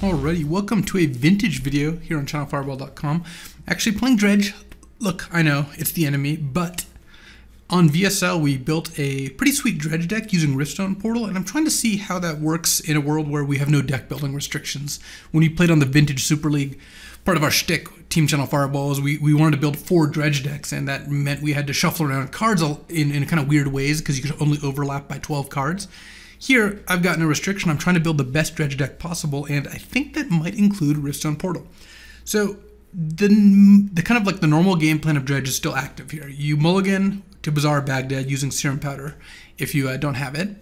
Alrighty, welcome to a vintage video here on ChannelFireball.com. Actually playing Dredge. Look, I know, it's the enemy, but on VSL we built a pretty sweet Dredge deck using Riftstone Portal, and I'm trying to see how that works in a world where we have no deck building restrictions. When we played on the Vintage Super League, part of our shtick, Team ChannelFireball, is we wanted to build 4 Dredge decks, and that meant we had to shuffle around cards in kind of weird ways because you could only overlap by 12 cards. Here, I've got no restriction. I'm trying to build the best Dredge deck possible, and I think that might include Riftstone Portal. So, the kind of like the normal game plan of Dredge is still active here. You mulligan to Bazaar Baghdad using Serum Powder if you don't have it.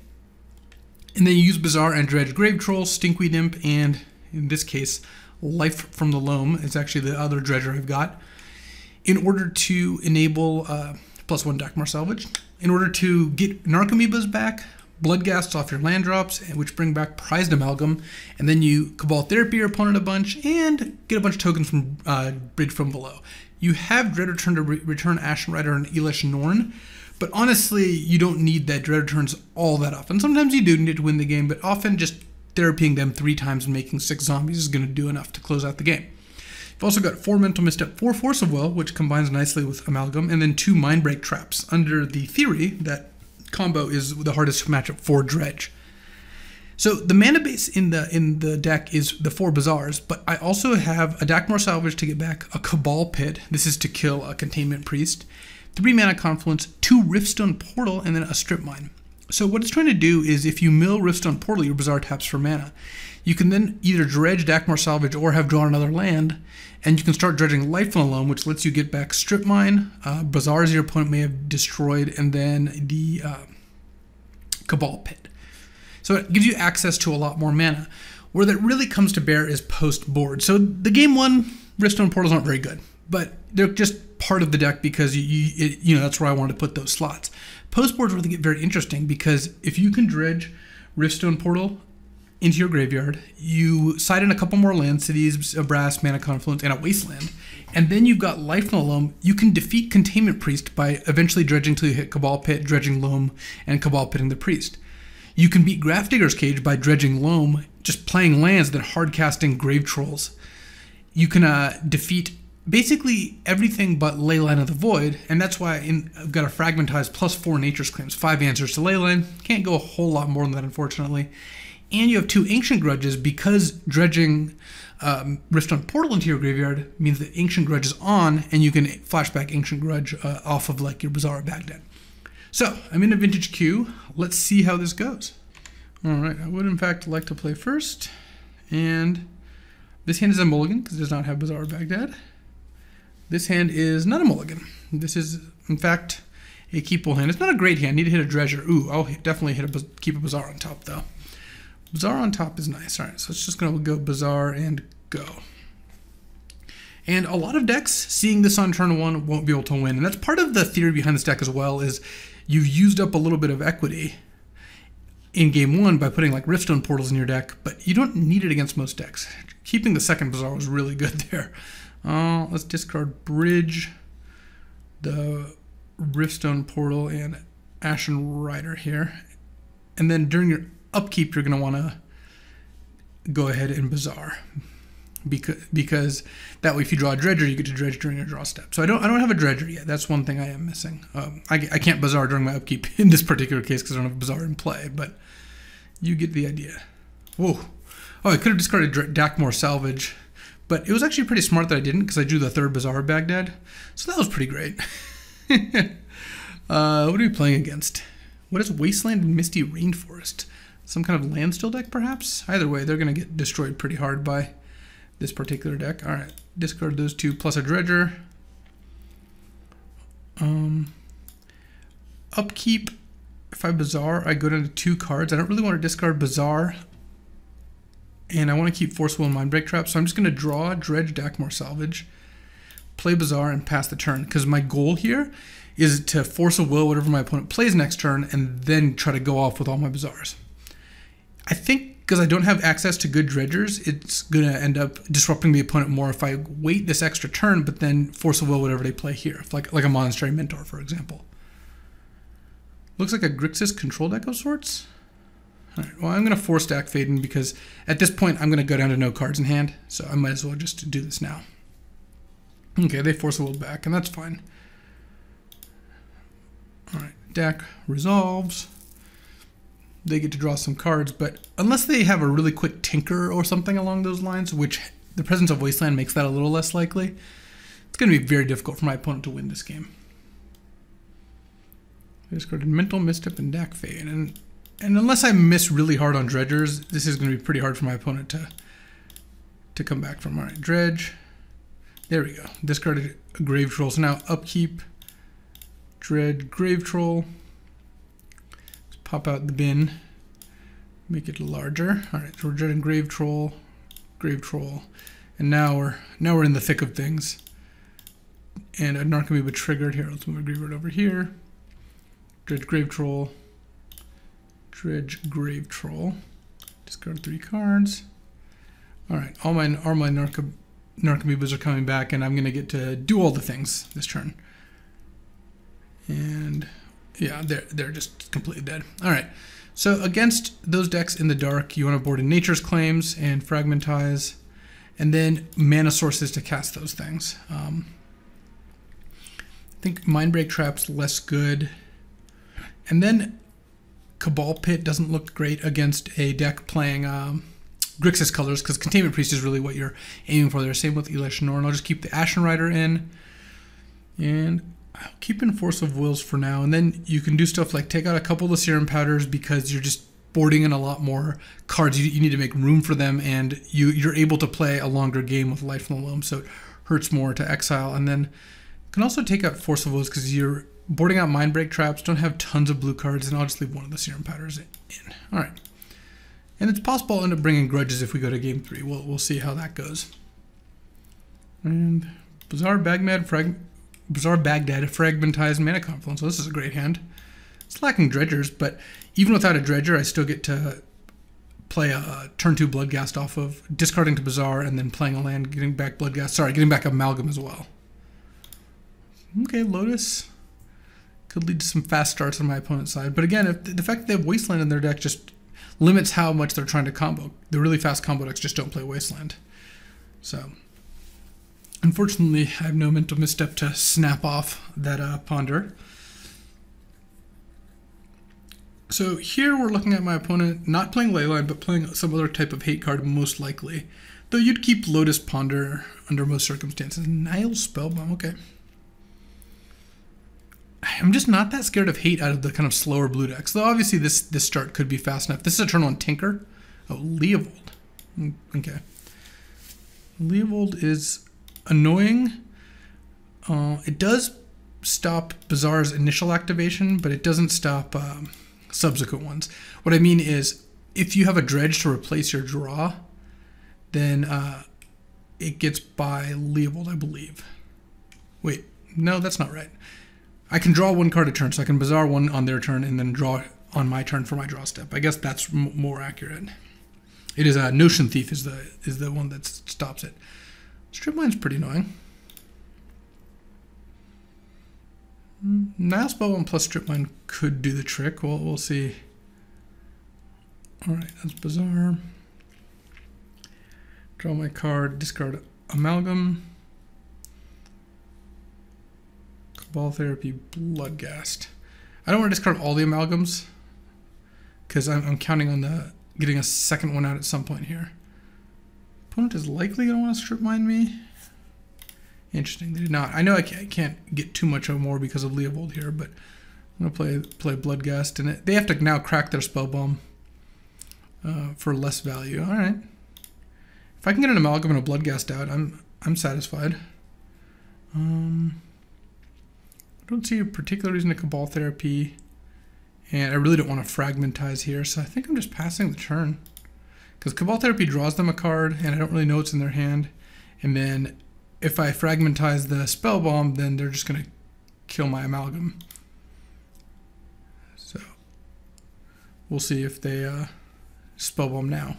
And then you use Bazaar and Dredge Grave Troll, Stinkweed Imp, and in this case, Life from the Loam is actually the other Dredger I've got, in order to enable +1 Dakmar Salvage, in order to get Narcomoebas back, Bloodghasts off your land drops, which bring back Prized Amalgam, and then you Cabal Therapy your opponent a bunch, and get a bunch of tokens from Bridge from Below. You have Dread Return to return Ashen Rider and Elish Norn, but honestly, you don't need that Dread Returns all that often. Sometimes you do need to win the game, but often just therapying them 3 times and making 6 zombies is going to do enough to close out the game. You've also got 4 Mental Misstep, 4 Force of Will, which combines nicely with Amalgam, and then 2 Mindbreak Traps, under the theory that combo is the hardest matchup for Dredge. So the mana base in the deck is the 4 Bazaars, but I also have a Dakmar Salvage to get back, a Cabal Pit, this is to kill a Containment Priest, 3 Mana Confluence, 2 Riftstone Portal, and then a Strip Mine. So what it's trying to do is if you mill Riftstone Portal, your Bazaar taps for mana. You can then either dredge Dakmar Salvage or have drawn another land, and you can start dredging Life from the Loam, which lets you get back Strip Mine, Bazaars your opponent may have destroyed, and then the Cabal Pit. So it gives you access to a lot more mana. Where that really comes to bear is post-board. So the game 1 Riftstone Portals aren't very good, but they're just part of the deck because you know that's where I wanted to put those slots. Post-boards really get very interesting because if you can dredge Riftstone Portal into your graveyard, you side in a couple more land cities, a Brass, Mana Confluence, and a Wasteland, and then you've got Life from the Loam. You can defeat Containment Priest by eventually dredging till you hit Cabal Pit, dredging Loam, and Cabal Pitting the Priest. You can beat Grafdigger's Cage by dredging Loam, just playing lands, then hard casting Grave Trolls. You can defeat basically everything but Leyline of the Void, and that's why I've got a Fragmentized +4 Nature's Claims, 5 answers to Leyline. Can't go a whole lot more than that, unfortunately. And you have 2 Ancient Grudges because dredging Riftstone Portal into your graveyard means that Ancient Grudge is on, and you can flashback Ancient Grudge off of like your Bazaar Baghdad. So, I'm in a vintage queue. Let's see how this goes. Alright, I would in fact like to play first. And this hand is a mulligan because it does not have Bazaar Baghdad. This hand is not a mulligan. This is, in fact, a keepable hand. It's not a great hand. I need to hit a Dredger. Ooh, I'll definitely keep a Bazaar on top, though. Bazaar on top is nice. Alright, so it's just going to go Bazaar and go. And a lot of decks, seeing this on turn 1, won't be able to win. And that's part of the theory behind this deck as well, is you've used up a little bit of equity in game 1 by putting like Riftstone Portals in your deck, but you don't need it against most decks. Keeping the second Bazaar was really good there. Let's discard Bridge, the Riftstone Portal, and Ashen Rider here. And then during your upkeep, you're going to want to go ahead and Bazaar. Because that way if you draw a Dredger, you get to dredge during your draw step. So I don't have a Dredger yet. That's one thing I am missing. I can't Bazaar during my upkeep in this particular case because I don't have a Bazaar in play, but you get the idea. Whoa. Oh, I could have discarded Dakmar Salvage, but it was actually pretty smart that I didn't because I drew the 3rd Bazaar Baghdad. So that was pretty great. What are we playing against? What is Wasteland and Misty Rainforest? Some kind of landstill deck, perhaps? Either way, they're going to get destroyed pretty hard by this particular deck. Alright, discard those 2 plus a Dredger. Upkeep, if I Bazaar, I go down to 2 cards. I don't really want to discard Bazaar, and I want to keep Force Will and Mindbreak Trap, so I'm just going to draw, dredge Dakmar Salvage, play Bazaar, and pass the turn, because my goal here is to Force a Will whatever my opponent plays next turn, and then try to go off with all my Bazaars. I think because I don't have access to good dredgers, it's going to end up disrupting the opponent more if I wait this extra turn, but then Force a Will whatever they play here, like a Monastery Mentor, for example. Looks like a Grixis control deck of sorts. All right, well, I'm going to force stack Faden because at this point I'm going to go down to no cards in hand, so I might as well just do this now. Okay, they force a little back, and that's fine. All right, deck resolves. They get to draw some cards, but unless they have a really quick tinker or something along those lines, which the presence of Wasteland makes that a little less likely, it's going to be very difficult for my opponent to win this game. I discarded Mental Misstep and Dak Fade, and unless I miss really hard on Dredgers, this is going to be pretty hard for my opponent to come back from. All right, Dredge. There we go. Discarded a Grave Troll, so now upkeep, Dredge, Grave Troll. Let's pop out the bin, make it larger. All right, so we're dreading Grave Troll, and now we're in the thick of things. And a Narcomoeba triggered here. Let's move a Graveyard over here. Dredge, Grave Troll. Dredge, Grave Troll. Discard 3 cards. All right, all my Narcomoebas are coming back, and I'm going to get to do all the things this turn. And yeah, they're just completely dead. All right, so against those decks in the dark, you want to board in Nature's Claims and Fragmentize, and then mana sources to cast those things. I think Mindbreak Trap's less good. And then Cabal Pit doesn't look great against a deck playing Grixis colors, because Containment Priest is really what you're aiming for there. Same with Elish Norn. I'll just keep the Ashen Rider in, and I'll keep in Force of Wills for now. And then you can do stuff like take out a couple of the Serum Powders because you're just boarding in a lot more cards. You need to make room for them, and you're able to play a longer game with Life from the Loam, so it hurts more to exile. And then you can also take out Force of Wills because you're boarding out Mindbreak Traps, don't have tons of blue cards, and I'll just leave one of the Serum Powders in. All right. And it's possible I'll end up bringing Grudges if we go to game 3. We'll see how that goes. And Bizarre Baghdad, Fragmentized, Mana Confluence. So this is a great hand. It's lacking Dredgers, but even without a Dredger, I still get to play a turn 2 Bloodghast off of discarding to Bizarre and then playing a land, getting back Bloodghast. Sorry, getting back Amalgam as well. Okay, Lotus could lead to some fast starts on my opponent's side. But again, if the fact that they have Wasteland in their deck just limits how much they're trying to combo. The really fast combo decks just don't play Wasteland. So, unfortunately, I have no Mental Misstep to snap off that Ponder. So here we're looking at my opponent not playing Leyline, but playing some other type of hate card, most likely. Though you'd keep Lotus Ponder under most circumstances. Nile Spellbomb, okay. I'm just not that scared of hate out of the kind of slower blue decks. Though obviously this start could be fast enough. This is a turn 1 Tinker. Oh, Leovold. Okay. Leovold is annoying. It does stop Bizarre's initial activation, but it doesn't stop subsequent ones. What I mean is, if you have a Dredge to replace your draw, then it gets by Leovold, I believe. Wait, no, that's not right. I can draw 1 card a turn, so I can Bizarre 1 on their turn and then draw on my turn for my draw step. I guess that's more accurate. It is Notion Thief is the one that stops it. Strip Mine's pretty annoying. Nile Spellbomb plus Strip Mine could do the trick. Well, we'll see. All right, that's Bizarre. Draw my card, discard Amalgam. Ball Therapy, Bloodghast. I don't want to discard all the Amalgams because I'm counting on getting a second one out at some point here. Opponent is likely going to want to Strip Mine me. Interesting, they did not. I know I can't get too much more because of Leovold here, but I'm going to play Bloodghast, and they have to now crack their Spellbomb for less value. All right. If I can get an Amalgam and a Bloodghast out, I'm satisfied. I don't see a particular reason to Cabal Therapy, and I really don't want to Fragmentize here, so I think I'm just passing the turn. Because Cabal Therapy draws them a card, and I don't really know what's in their hand, and then if I Fragmentize the Spellbomb, then they're just going to kill my Amalgam. So, we'll see if they Spellbomb now.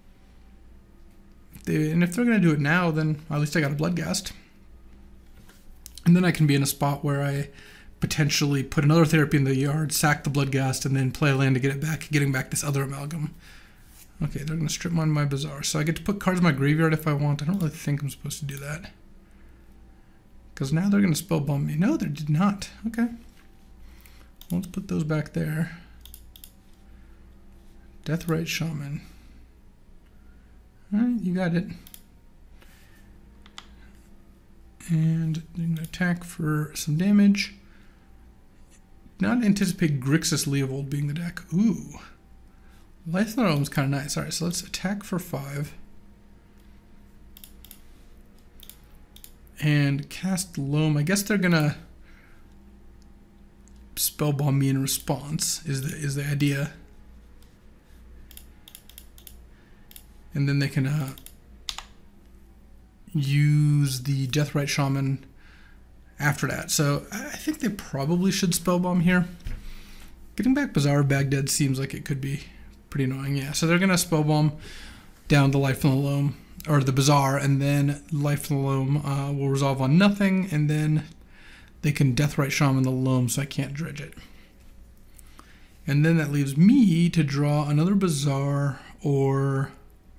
And if they're going to do it now, then at least I got a Bloodghast. And then I can be in a spot where I potentially put another therapy in the yard, sack the Bloodghast, and then play a land to get it back, getting back this other amalgam. Okay, they're going to strip mine my Bazaar. So I get to put cards in my graveyard if I want. I don't really think I'm supposed to do that. Because now they're going to spellbomb me. No, they did not. Okay. Let's put those back there. Deathrite Shaman. Alright, you got it. And they're going to attack for some damage. Not anticipate Grixis Leovold being the deck. Ooh. Life Throne is kind of nice. Alright, so let's attack for 5. And cast Loam. I guess they're going to spellbomb me in response, is the idea. And then they can use the Deathrite Shaman after that. So I think they probably should spellbomb here. Getting back Bazaar of Baghdad seems like it could be pretty annoying. Yeah, so they're going to spellbomb down the Life from the Loam, or the Bazaar, and then Life from the Loam will resolve on nothing, and then they can Deathrite Shaman the Loam, so I can't dredge it. And then that leaves me to draw another Bazaar, or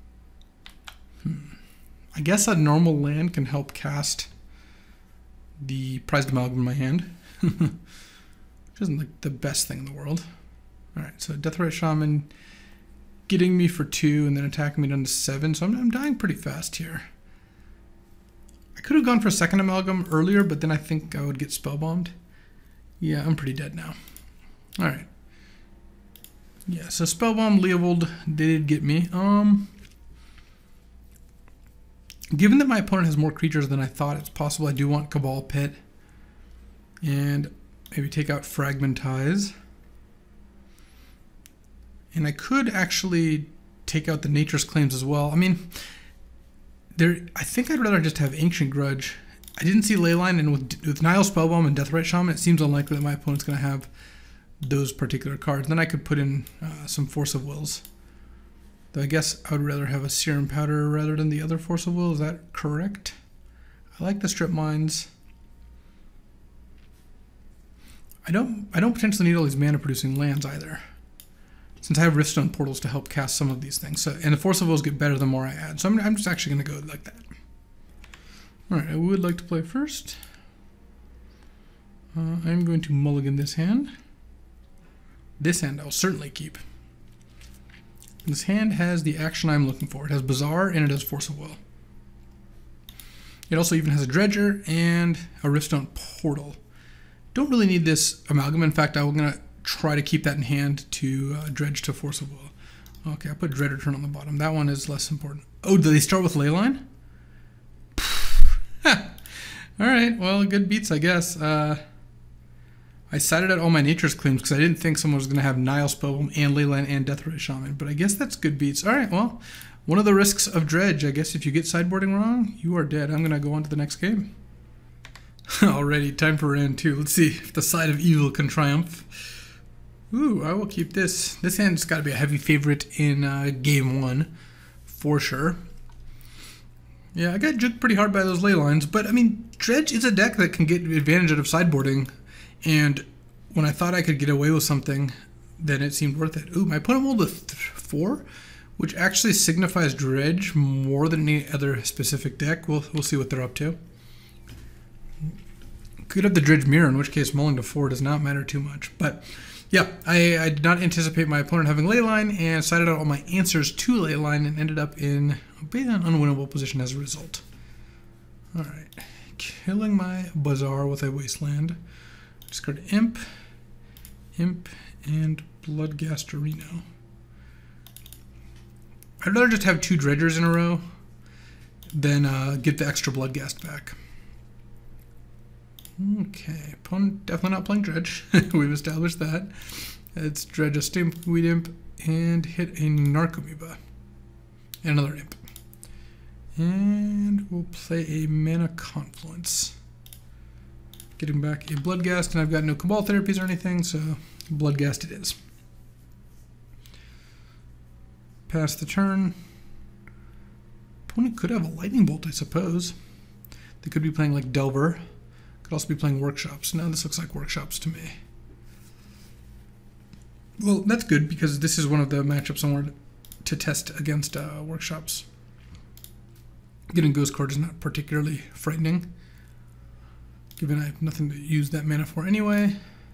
I guess a normal land can help cast the Prized Amalgam in my hand. Which isn't like the best thing in the world. Alright, so Deathrite Shaman getting me for 2 and then attacking me down to 7, so I'm dying pretty fast here. I could have gone for a second Amalgam earlier, but then I think I would get spellbombed. Yeah, I'm pretty dead now. Alright. Yeah, so Spellbomb, Leovold, they did get me. Given that my opponent has more creatures than I thought it's possible, I do want Cabal Pit. And maybe take out Fragmentize. And I could actually take out the Nature's Claims as well. I mean, I think I'd rather just have Ancient Grudge. I didn't see Leyline, and with Nile Spellbomb and Deathrite Shaman, it seems unlikely that my opponent's going to have those particular cards. Then I could put in some Force of Wills. Though I guess I would rather have a Serum Powder rather than the other Force of Will. Is that correct? I like the Strip Mines. I don't potentially need all these mana producing lands either, since I have Riftstone Portals to help cast some of these things. So, and the Force of Wills get better the more I add. So I'm just actually going to go like that. Alright, I would like to play first. I'm going to mulligan this hand. This hand I'll certainly keep. This hand has the action I'm looking for. It has Bazaar and it has Force of Will. It also even has a Dredger and a Riftstone Portal. Don't really need this Amalgam. In fact, I'm going to try to keep that in hand to Dredge to Force of Will. Okay, I put Dread Return on the bottom. That one is less important. Oh, do they start with Leyline? Alright, well, good beats, I guess. I cited out all my Nature's Claims because I didn't think someone was going to have Nile Spellbomb and Leyline and Deathrite Shaman, but I guess that's good beats. Alright, well, one of the risks of Dredge, I guess if you get sideboarding wrong, you are dead. I'm going to go on to the next game. Alrighty, time for round 2. Let's see if the side of evil can triumph. Ooh, I will keep this. This hand's got to be a heavy favorite in game 1, for sure. Yeah, I got juked pretty hard by those Leylines, but I mean, Dredge is a deck that can get advantage out of sideboarding, and when I thought I could get away with something, then it seemed worth it. Ooh, my opponent rolled a 4, which actually signifies Dredge more than any other specific deck. We'll see what they're up to. Could have the Dredge Mirror, in which case mulling to 4 does not matter too much. But yeah, I did not anticipate my opponent having Leyline, and cited out all my answers to Leyline and ended up in a bit of an unwinnable position as a result. Alright, killing my Bazaar with a Wasteland. Discard Imp, and Bloodghast Reno. I'd rather just have 2 Dredgers in a row than get the extra Bloodghast back. Okay, opponent definitely not playing Dredge. We've established that. It's Dredge a Stinkweed Imp and hit a Narcomoeba. And another Imp. And we'll play a Mana Confluence. Getting back a Bloodghast, and I've got no Cabal therapies or anything, so Bloodghast it is. Pass the turn. Opponent could have a Lightning Bolt, I suppose. They could be playing like Delver, Could also be playing workshops. No, this looks like workshops to me. Well, that's good because this is one of the matchups I wanted to test against workshops. Getting Ghost card is not particularly frightening, given I have nothing to use that mana for anyway.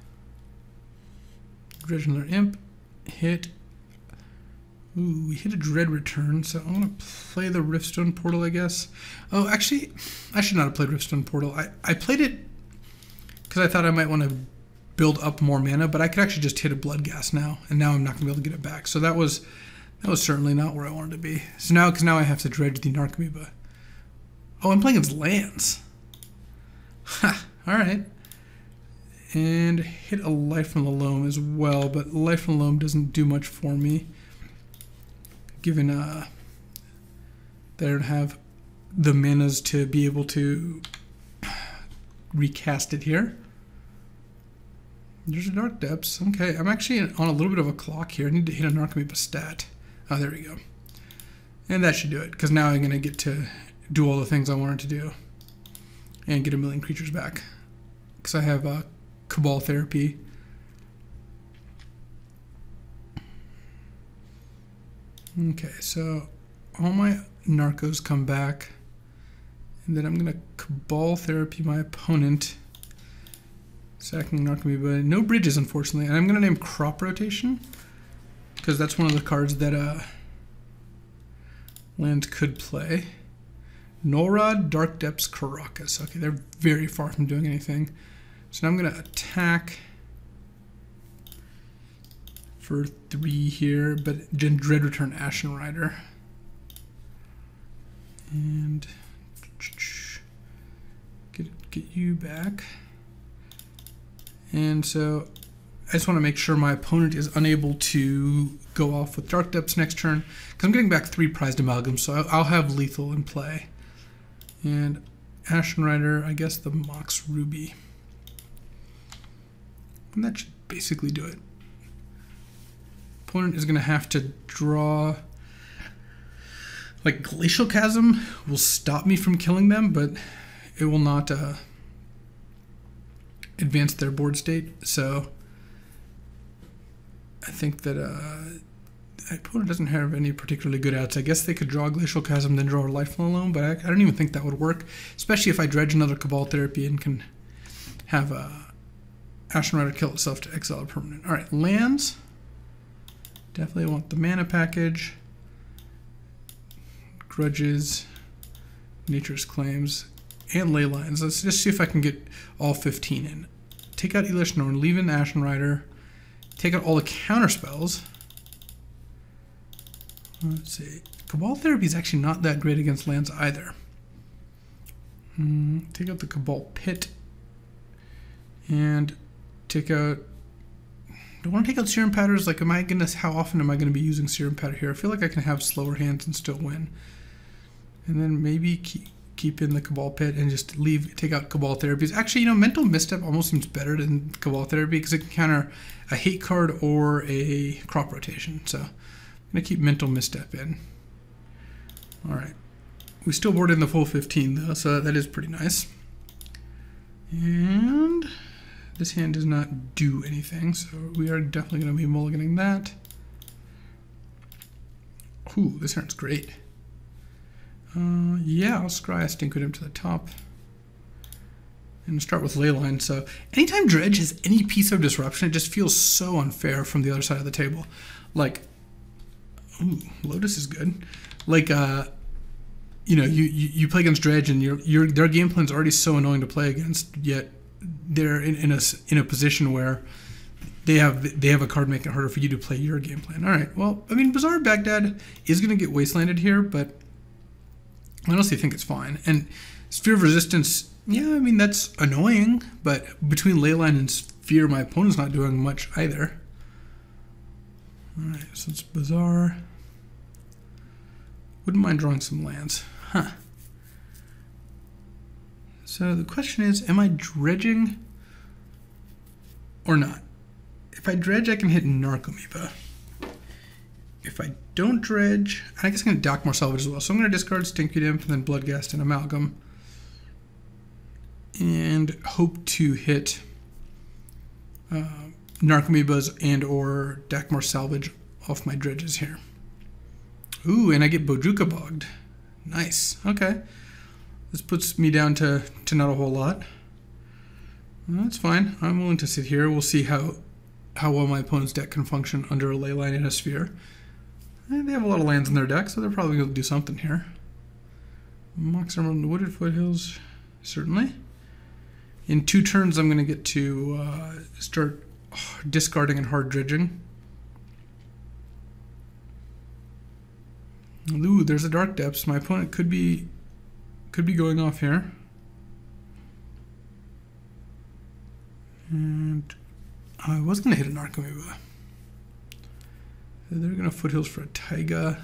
Dredge another Imp. Hit. Ooh, we hit a Dread return, so I'm going to play the Riftstone Portal, I guess. Oh, actually, I should not have played Riftstone Portal. I played it because I thought I might want to build up more mana, but I could actually just hit a Bloodghast now, and now I'm not going to be able to get it back. So that was certainly not where I wanted to be. So now, because now I have to dredge the Narcomoeba. Oh, I'm playing against lands. Ha, alright. And hit a Life from the Loam as well, but Life from the Loam doesn't do much for me, given that I don't have the manas to be able to recast it here. There's a Dark Depths. Okay, I'm actually on a little bit of a clock here. I need to hit a Narcomoeba stat. Oh, there we go. And that should do it, because now I'm going to get to do all the things I wanted to do and get a million creatures back, because I have Cabal Therapy. Okay, so all my Narcos come back, and then I'm going to Cabal Therapy my opponent, sacking Narcomoeba. No bridges, unfortunately, and I'm going to name Crop Rotation, because that's one of the cards that land could play. Nullrod, Dark Depths, Caracas. Okay, they're very far from doing anything. So now I'm going to attack for 3 here, but Dread return Ashen Rider. And get you back. And so I just want to make sure my opponent is unable to go off with Dark Depths next turn, because I'm getting back 3 prized amalgams, so I'll have lethal in play. And Ashen Rider, I guess the Mox Ruby. And that should basically do it. Opponent is going to have to draw... Like, Glacial Chasm will stop me from killing them, but it will not advance their board state, so I think that the opponent doesn't have any particularly good outs. I guess they could draw Glacial Chasm, then draw a Life from the Loam, but I don't even think that would work, especially if I dredge another Cabal Therapy and can have Ashen Rider kill itself to exile a permanent. Alright, lands. Definitely want the mana package. Grudges, Nature's Claims, and Ley Lines. Let's just see if I can get all 15 in. Take out Elish Norn, leave in Ashen Rider, take out all the counter spells. Let's see. Cabal Therapy is actually not that great against lands either. Take out the Cabal Pit. And take out... Do I want to take out Serum Powders? Like, how often am I going to be using Serum Powder here? I feel like I can have slower hands and still win. And then maybe keep in the Cabal Pit and just take out Cabal Therapies. Actually, you know, Mental Misstep almost seems better than Cabal Therapy because it can counter a hate card or a Crop Rotation. So I'm going to keep Mental Misstep in. Alright. We still board in the full 15 though, so that is pretty nice. And this hand does not do anything, so we are definitely going to be mulliganing that. Ooh, this hand's great. Yeah, I'll scry a Stinkwood to the top. And start with Leyline. So anytime Dredge has any piece of disruption, it just feels so unfair from the other side of the table. Like, ooh, Lotus is good. Like, you know, you play against Dredge and their game plan's already so annoying to play against, yet they're in a position where they have a card making it harder for you to play your game plan. All right, well, I mean, Bazaar Baghdad is going to get wastelanded here, but I honestly think it's fine. And Sphere of Resistance, yeah, I mean, that's annoying, but between Leyline and Sphere, my opponent's not doing much either. All right, so it's Bazaar. Wouldn't mind drawing some lands. Huh. So the question is, am I dredging or not? If I dredge, I can hit Narcomoeba. If I don't dredge, I guess I'm going to dock more salvage as well. So I'm going to discard Stinkwood Imp and then Bloodghast and Amalgam. and hope to hit Narcomoebas and or Dakmar Salvage off my dredges here. Ooh, and I get Bojuka Bogged. Nice. Okay. This puts me down to not a whole lot. Well, that's fine. I'm willing to sit here. We'll see how well my opponent's deck can function under a Leyline and a Sphere. And they have a lot of lands in their deck, so they're probably going to do something here. Mox Emerald and Wooded Foothills. Certainly. In 2 turns, I'm going to get to start discarding and hard dredging. Ooh, there's a Dark Depths. My opponent could be going off here. And I was going to hit a Narcomoeba. They're going to Foothills for a Taiga.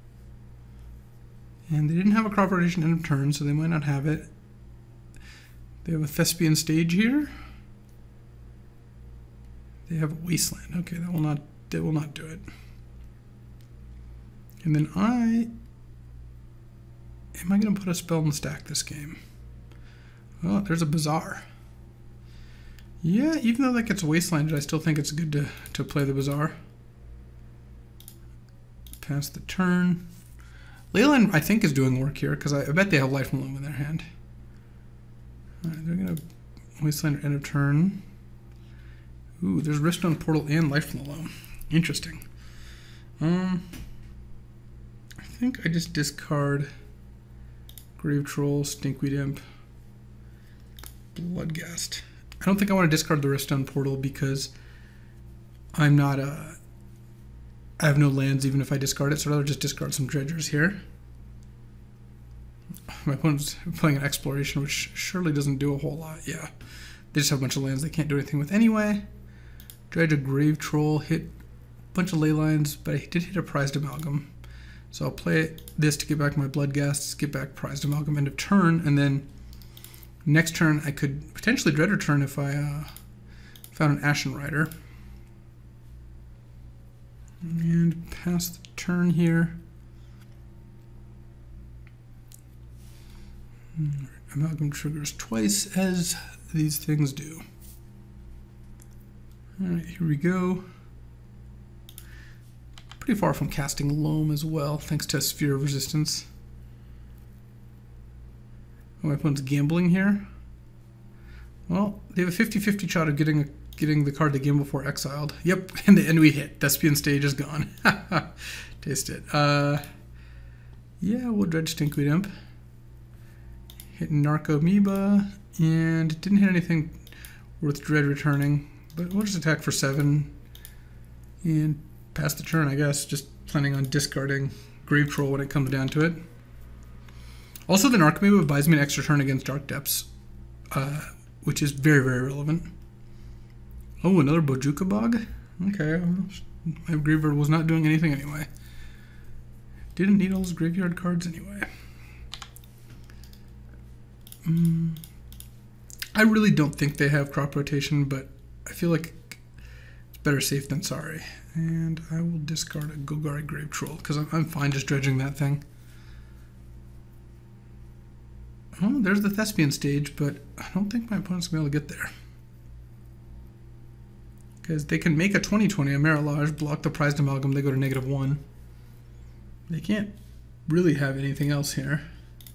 And they didn't have a crop rotation end of turn, so they might not have it. They have a Thespian Stage here. They have a Wasteland. Okay, that will not do it. And then am I going to put a spell in the stack this game? Oh, there's a Bazaar. Yeah, even though that gets wastelanded, I still think it's good to play the Bazaar. Pass the turn. Leyline, I think, is doing work here, because I bet they have Life from Loam in their hand. Alright, they're going to wasteland end of turn. Ooh, there's Riftstone Portal and Life from the Loam. Interesting. I think I just discard Grave Troll, Stinkweed Imp, Bloodghast. I don't think I want to discard the Riftstone Portal because I'm not I have no lands even if I discard it, so I'd rather just discard some dredgers here. My opponent's playing an Exploration, which surely doesn't do a whole lot. Yeah, they just have a bunch of lands they can't do anything with anyway. Dredge a Grave Troll, hit a bunch of ley lines, but I did hit a Prized Amalgam. So I'll play this to get back my Bloodghasts, get back Prized Amalgam end of turn, and then next turn I could potentially Dread Return if I found an Ashen Rider. And pass the turn here. Amalgam triggers twice, as these things do. Alright, here we go. Pretty far from casting Loam as well, thanks to Sphere of Resistance. Oh, my opponent's gambling here. Well, they have a 50-50 shot of getting the card they gamble for exiled. Yep, and we hit. Thespian Stage is gone. Taste it. Yeah, we'll Dredge Stinkweed Imp. Hit Narcomoeba, and didn't hit anything worth Dread returning, but we'll just attack for 7 and pass the turn, I guess. Just planning on discarding Grave Troll when it comes down to it. Also, the Narcomoeba buys me an extra turn against Dark Depths, which is very, very relevant. Oh, another Bojuka Bog? Okay, my graveyard was not doing anything anyway. Didn't need all those graveyard cards anyway. I really don't think they have crop rotation, but I feel like it's better safe than sorry. And I will discard a Golgari Grave Troll, because I'm fine just dredging that thing. Oh, there's the Thespian Stage, but I don't think my opponent's going to be able to get there. Because they can make a 20/20, a Marilage, block the Prized Amalgam, they go to -1. They can't really have anything else here.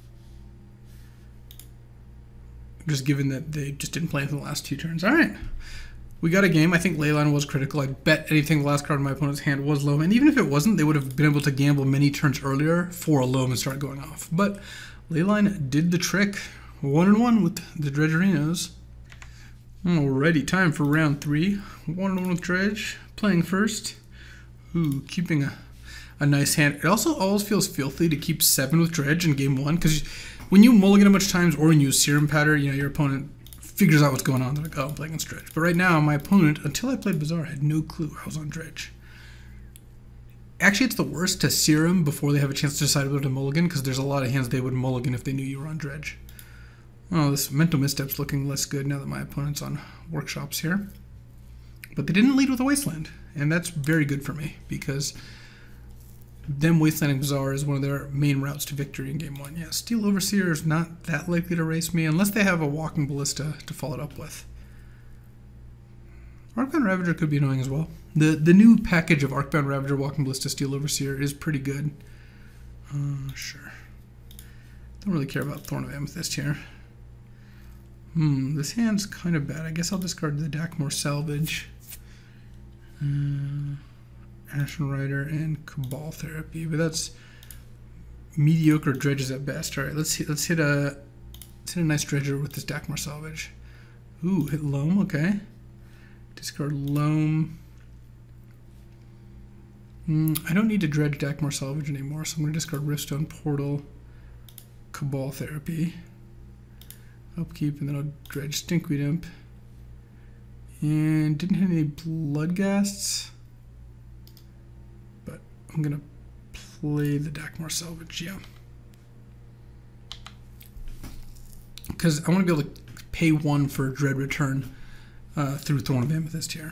Just given that they just didn't play anything the last 2 turns. Alright, we got a game. I think Leyline was critical. I bet anything the last card in my opponent's hand was Loam, and even if it wasn't, they would have been able to gamble many turns earlier for a Loam and start going off. But Leyline did the trick. 1-1 with the Dredgerinos. Alrighty, time for round 3. 1-1 with Dredge, playing first. Ooh, keeping a nice hand. It also always feels filthy to keep 7 with Dredge in game 1, because when you mulligan a bunch of times or when you use Serum Patter, you know, your opponent figures out what's going on. They're like, oh, I'm playing against Dredge. But right now, my opponent, until I played Bazaar, had no clue I was on Dredge. Actually, it's the worst to Serum before they have a chance to decide whether to mulligan, because there's a lot of hands they would mulligan if they knew you were on Dredge. Oh, this Mental Misstep's looking less good now that my opponent's on Workshops here. But they didn't lead with a Wasteland, and that's very good for me, because them wastelanding Bazaar is one of their main routes to victory in Game 1. Yeah, Steel Overseer is not that likely to race me unless they have a Walking Ballista to follow it up with. Arcbound Ravager could be annoying as well. The new package of Arcbound Ravager, Walking Ballista, Steel Overseer is pretty good. Sure. Don't really care about Thorn of Amethyst here. This hand's kind of bad. I guess I'll discard the Dakmor Salvage. Ashen Rider and Cabal Therapy, but that's mediocre dredges at best. All right, let's hit a nice dredger with this Dakmor Salvage. Ooh, hit Loam. Okay, discard Loam. I don't need to dredge Dakmor Salvage anymore, so I'm going to discard Riftstone Portal, Cabal Therapy, Upkeep, and then I'll dredge Stinkweed Imp. And didn't hit any Bloodghasts. I'm going to play the Dakmor Salvage, yeah. Because I want to be able to pay 1 for Dread Return through Thorn of Amethyst here.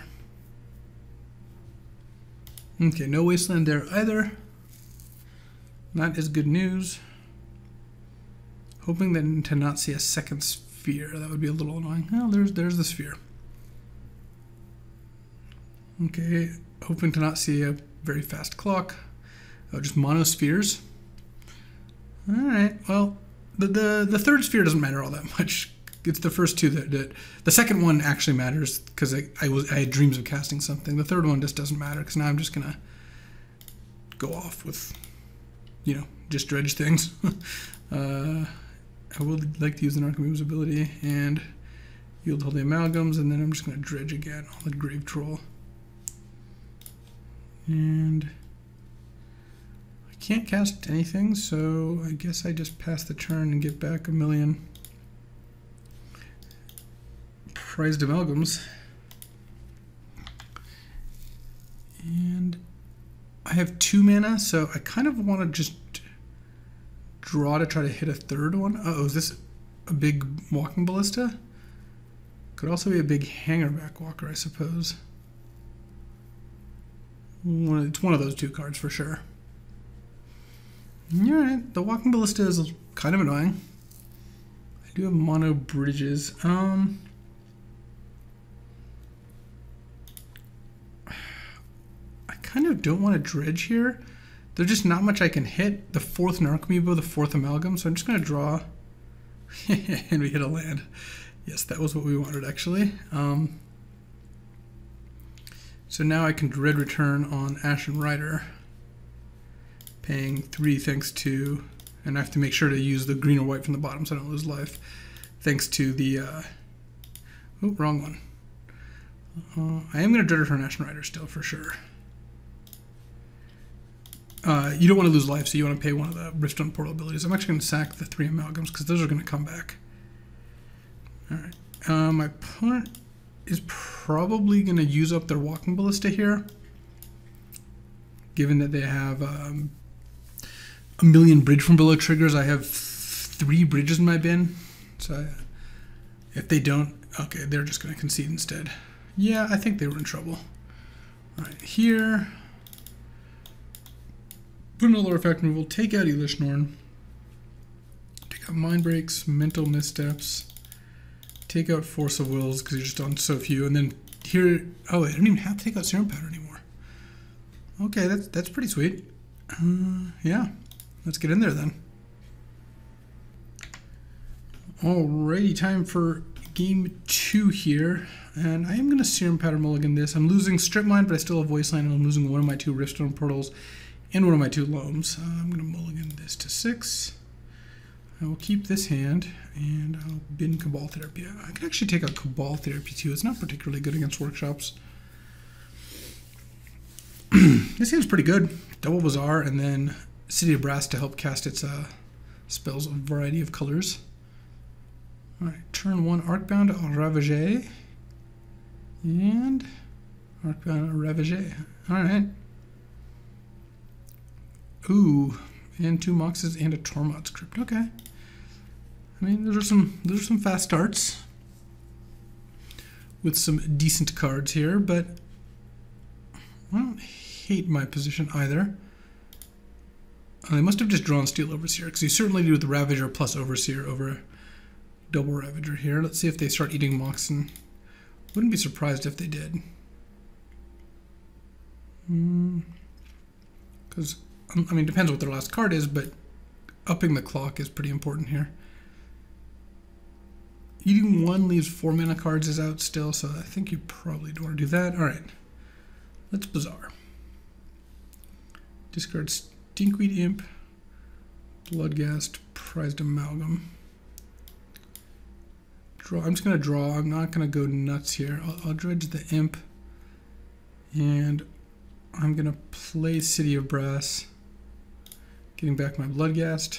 Okay, no Wasteland there either. That is good news. Hoping that to not see a second Sphere. That would be a little annoying. Well, there's the Sphere. Okay, hoping to not see a very fast clock. Oh, just mono spheres. All right. Well, the third sphere doesn't matter all that much. It's the first two that the second one actually matters because I had dreams of casting something. The third one just doesn't matter because now I'm just gonna go off with, just dredge things. I would like to use the Narcomove's ability and yield all the amalgams, and then I'm just gonna dredge again on the Grave Troll. And I can't cast anything, so I guess I just pass the turn and get back 1,000,000 prized amalgams. And I have 2 mana, so I kind of want to just draw to try to hit a third one. Uh-oh, is this a big Walking Ballista? Could also be a big Hangerback Walker, I suppose. It's one of those 2 cards for sure. Alright, the Walking Ballista is kind of annoying. I do have mono bridges. I kind of don't want to dredge here. There's just not much I can hit. The 4th Narcomoebo, the 4th Amalgam, so I'm just going to draw. And we hit a land. Yes, that was what we wanted actually. So now I can Dread Return on Ashen Rider, paying 3 thanks to, and I have to make sure to use the green or white from the bottom so I don't lose life, thanks to the, oh, wrong one. I am going to Dread Return Ashen Rider still for sure. You don't want to lose life, so you want to pay one of the Riftstone Portal abilities. I'm actually going to sack the 3 Amalgams because those are going to come back. Alright, my opponent is probably going to use up their Walking Ballista here, given that they have 1,000,000 bridge from below triggers. I have 3 bridges in my bin, so if they don't, okay, they're just going to concede instead. Yeah, I think they were in trouble. All right, here, put another artifact removal, take out Elishnorn, take out Mind Breaks, Mental Missteps, take out Force of Wills because you're just on so few, and then here, oh, I don't even have to take out Serum Powder anymore. Okay, that's pretty sweet. Yeah, let's get in there then. Alrighty, time for game 2 here, and I am going to Serum Powder mulligan this. I'm losing Strip Mine, but I still have Wasteland, and I'm losing one of my 2 Riftstone Portals and one of my 2 Loams. I'm going to mulligan this to 6. I will keep this hand, and I'll bin Cabal Therapy. I can actually take out Cabal Therapy too. It's not particularly good against workshops. This seems pretty good. Double Bazaar, and then City of Brass to help cast its spells of a variety of colors. Alright, turn 1 Arcbound Ravager. And Arcbound Ravager. Alright. Ooh, and 2 Moxes and a Tormod's Crypt. Okay. I mean, those are some fast starts with some decent cards here, but I don't hate my position either. They must have just drawn Steel Overseer, because you certainly do with the Ravager plus Overseer over a double Ravager here. Let's see if they start eating Moxen. Wouldn't be surprised if they did. Because, I mean, depends what their last card is, but upping the clock is pretty important here. Eating 1 leaves 4 mana cards is out still, so I think you probably don't want to do that. Alright, let's Bazaar. Discard Stinkweed Imp, Bloodghast, Prized Amalgam. Draw. I'm just going to draw. I'm not going to go nuts here. I'll dredge the Imp, and I'm going to play City of Brass, getting back my Bloodghast.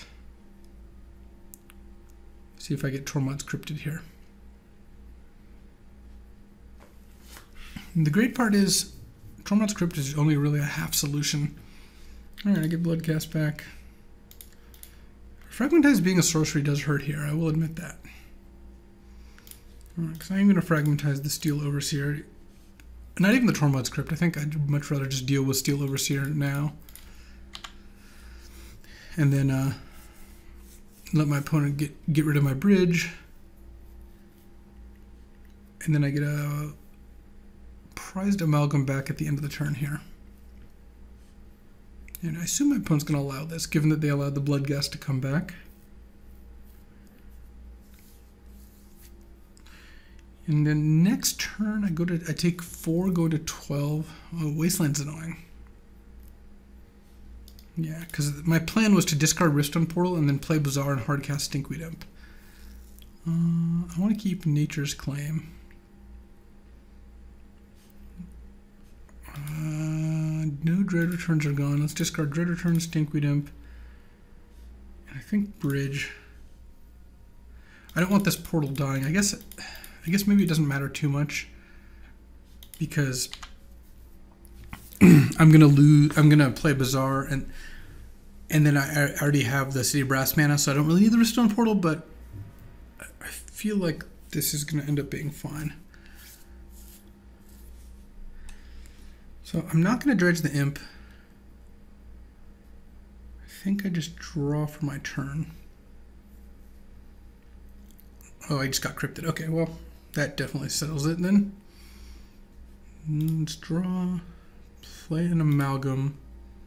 See if I get Tormod's Cryptid here. And the great part is Tormod's Cryptid is only really a half solution. Alright, I get Bloodcast back. Fragmentize being a sorcery does hurt here, I will admit that. Alright, because I am going to Fragmentize the Steel Overseer. Not even the Tormod's Crypt, I think I'd much rather just deal with Steel Overseer now. And then let my opponent get rid of my bridge. And then I get a Prized Amalgam back at the end of the turn here. And I assume my opponent's going to allow this, given that they allowed the Bloodghast to come back. And then next turn, I take 4, go to 12. Oh, Wasteland's annoying. Yeah, because my plan was to discard Riftstone Portal and then play Bazaar and hardcast Stinkweed Imp. I want to keep Nature's Claim. No Dread Returns are gone. Let's discard Dread Returns, Stinkweed Imp. And I think Bridge. I don't want this portal dying. I guess maybe it doesn't matter too much, because I'm gonna play Bazaar, and then I already have the City of Brass mana, so I don't really need the Riftstone Portal, but I feel like this is gonna end up being fine. So I'm not gonna dredge the Imp. I think I just draw for my turn. Oh, I just got cryptid. Okay, well, that definitely settles it then. Let's draw, play an Amalgam,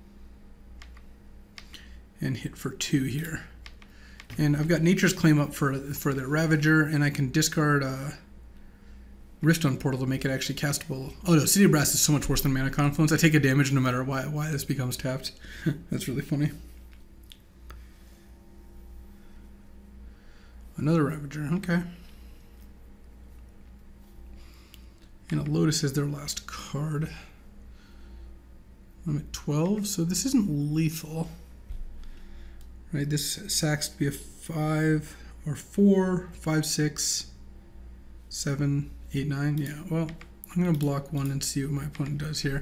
and hit for 2 here. And I've got Nature's Claim up for the Ravager, and I can discard Riftstone Portal to make it actually castable. Oh no, City of Brass is so much worse than Mana Confluence. I take a damage no matter why this becomes tapped. That's really funny. Another Ravager, okay. And a Lotus is their last card. I'm at 12, so this isn't lethal. Right, this sacks to be a 5 or 4, 5, 6, 7, 8, 9. Yeah, well, I'm going to block 1 and see what my opponent does here.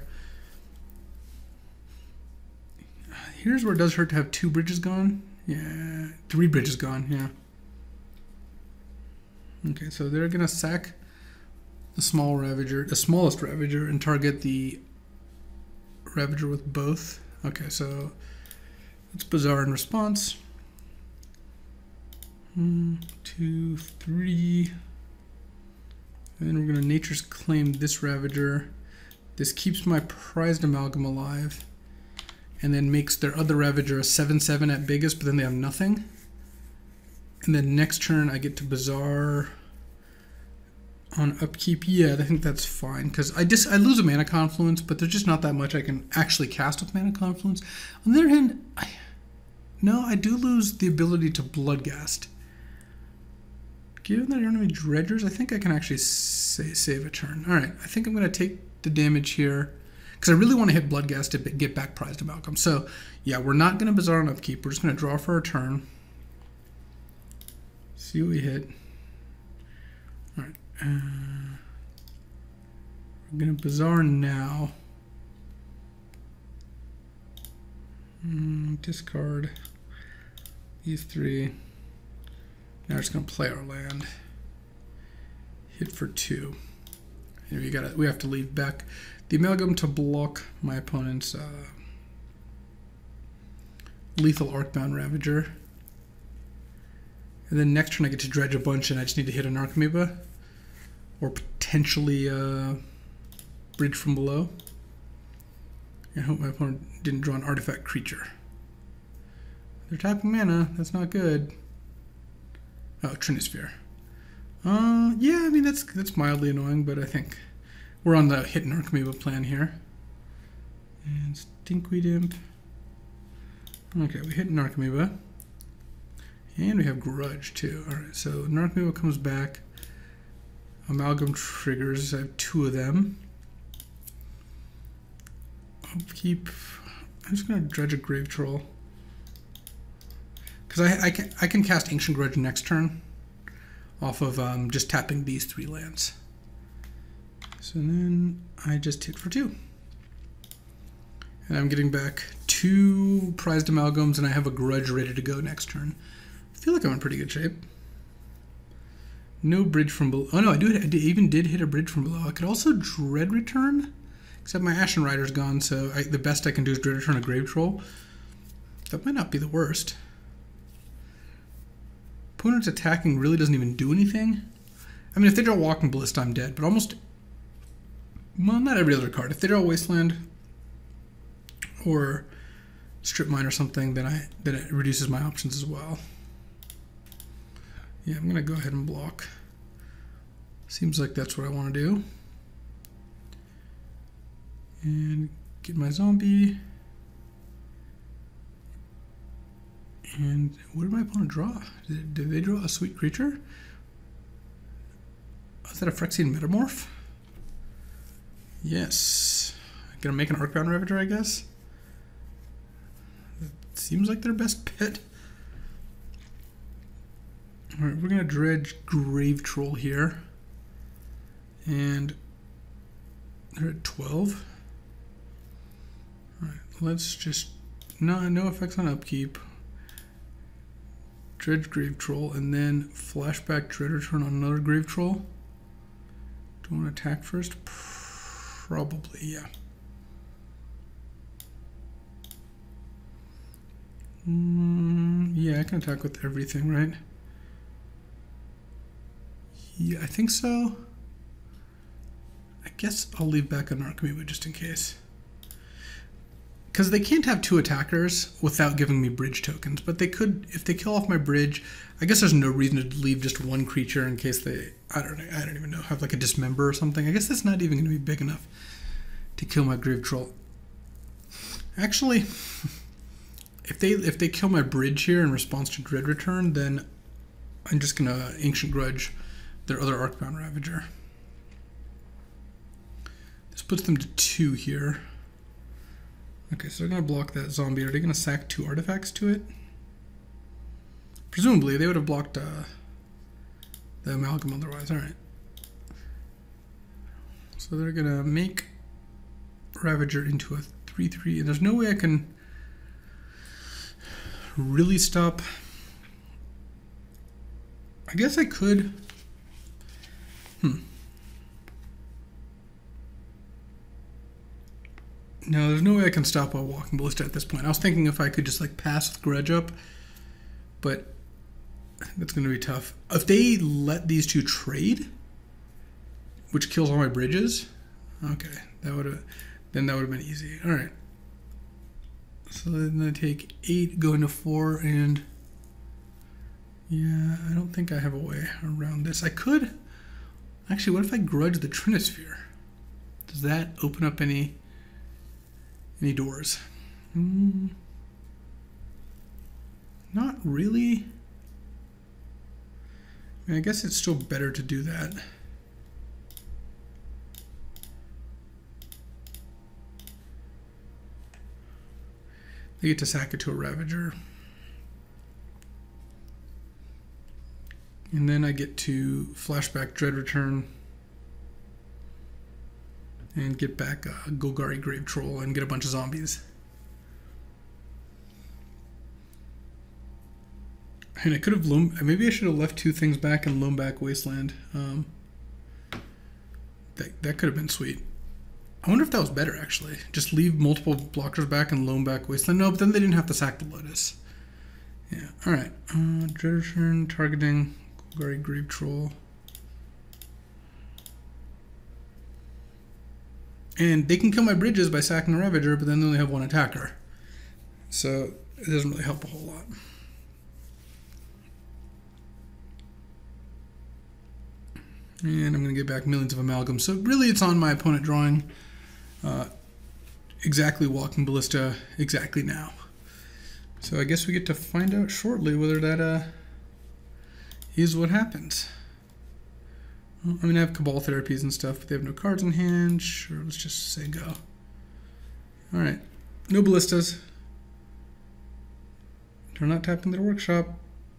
Here's where it does hurt to have 2 bridges gone. Yeah, 3 bridges gone, yeah. Okay, so they're going to sack the smallest Ravager, and target the Ravager with both. Okay, so it's Bazaar in response. 1, 2, 3. And then we're going to Nature's Claim this Ravager. This keeps my Prized Amalgam alive, and then makes their other Ravager a 7/7 at biggest, but then they have nothing. And then next turn I get to Bazaar on upkeep. Yeah, I think that's fine, because I lose a Mana Confluence, but there's just not that much I can actually cast with Mana Confluence. On the other hand, I do lose the ability to Bloodghast. Given that I don't have any Dredgers, I think I can actually save a turn. Alright, I think I'm going to take the damage here, because I really want to hit Bloodghast to get back Prized Amalgam. So, yeah, we're not going to Bazaar on upkeep. We're just going to draw for our turn. See what we hit. Alright. We're going to Bazaar now. Discard these 3. Now we're just going to play our land. Hit for 2. And we have to leave back the Amalgam to block my opponent's lethal Arcbound Ravager. And then next turn I get to dredge a bunch and I just need to hit an Archamoeba. Or potentially Bridge from Below. I hope my opponent didn't draw an artifact creature. They're tapping mana, that's not good. Oh, Trinisphere. Yeah, I mean that's mildly annoying, but I think we're on the hit an Archamoeba plan here. And Stinkweed Imp. Okay, we hit an Archamoeba. And we have Grudge too. Alright, so Archamoeba comes back. Amalgam triggers, I have 2 of them. I'm just gonna dredge a Grave Troll. Because I can cast Ancient Grudge next turn off of just tapping these 3 lands. So then I just hit for 2. And I'm getting back 2 prized amalgams, and I have a Grudge ready to go next turn. I feel like I'm in pretty good shape. No Bridge from Below. Oh no, I even did hit a Bridge from Below. I could also Dread Return, except my Ashen Rider's gone, so the best I can do is Dread Return a Grave Troll. That might not be the worst. Opponent's attacking really doesn't even do anything. I mean, if they draw Walking Ballista, I'm dead, but almost... Well, not every other card. If they draw Wasteland or Strip Mine or something, then it reduces my options as well. Yeah, I'm going to go ahead and block. Seems like that's what I want to do. And get my zombie. And what did my opponent draw? Did they draw a sweet creature? Is that a Phyrexian Metamorph? Yes. Gonna make an Arcbound Ravager, I guess? It seems like their best bet. Alright, we're gonna dredge Grave Troll here. And they're at 12. Alright, let's just... No effects on upkeep. Dredge Grave Troll, and then flashback Dread Return on another Grave Troll. Do I want to attack first? Probably, yeah. Yeah, I can attack with everything, right? Yeah, I think so. I guess I'll leave back an Archamoeba just in case. Because they can't have 2 attackers without giving me bridge tokens, but they could, if they kill off my bridge, I guess there's no reason to leave just 1 creature in case they, I don't even know, have like a Dismember or something. I guess that's not even going to be big enough to kill my Grave Troll. Actually, if they kill my bridge here in response to Dread Return, then I'm just going to Ancient Grudge their other Arcbound Ravager. This puts them to 2 here. Okay, so they're going to block that zombie. Are they going to sack 2 artifacts to it? Presumably, they would have blocked the Amalgam otherwise. Alright. So they're going to make Ravager into a 3/3. And there's no way I can really stop. I guess I could. No, there's no way I can stop a Walking Ballista at this point. I was thinking if I could just like pass with Grudge up, but I think that's going to be tough. If they let these 2 trade, which kills all my bridges, okay, that would have been easy. All right. So then I take 8, go into 4, and yeah, I don't think I have a way around this. I could actually. What if I Grudge the Trinisphere? Does that open up any doors? Not really. I mean, I guess it's still better to do that. They get to sack it to a Ravager. And then I get to flashback Dread Return and get back a Golgari Grave Troll and get a bunch of zombies. And I could have maybe I should have left 2 things back and loaned back Wasteland. That could have been sweet. I wonder if that was better, actually. Just leave multiple blockers back and loam back Wasteland. No, but then they didn't have to sack the Lotus. Yeah, alright. Dredge turn, targeting, Golgari Grave Troll. And they can kill my bridges by sacking a Ravager, but then they only have one attacker. So it doesn't really help a whole lot. And I'm going to get back millions of amalgams. So really it's on my opponent drawing exactly Walking Ballista exactly now. So I guess we get to find out shortly whether that is what happens. Well, I mean, I have Cabal therapies and stuff, but they have no cards in hand. Sure, let's just say go. Alright, no ballistas. They're not tapping their workshop.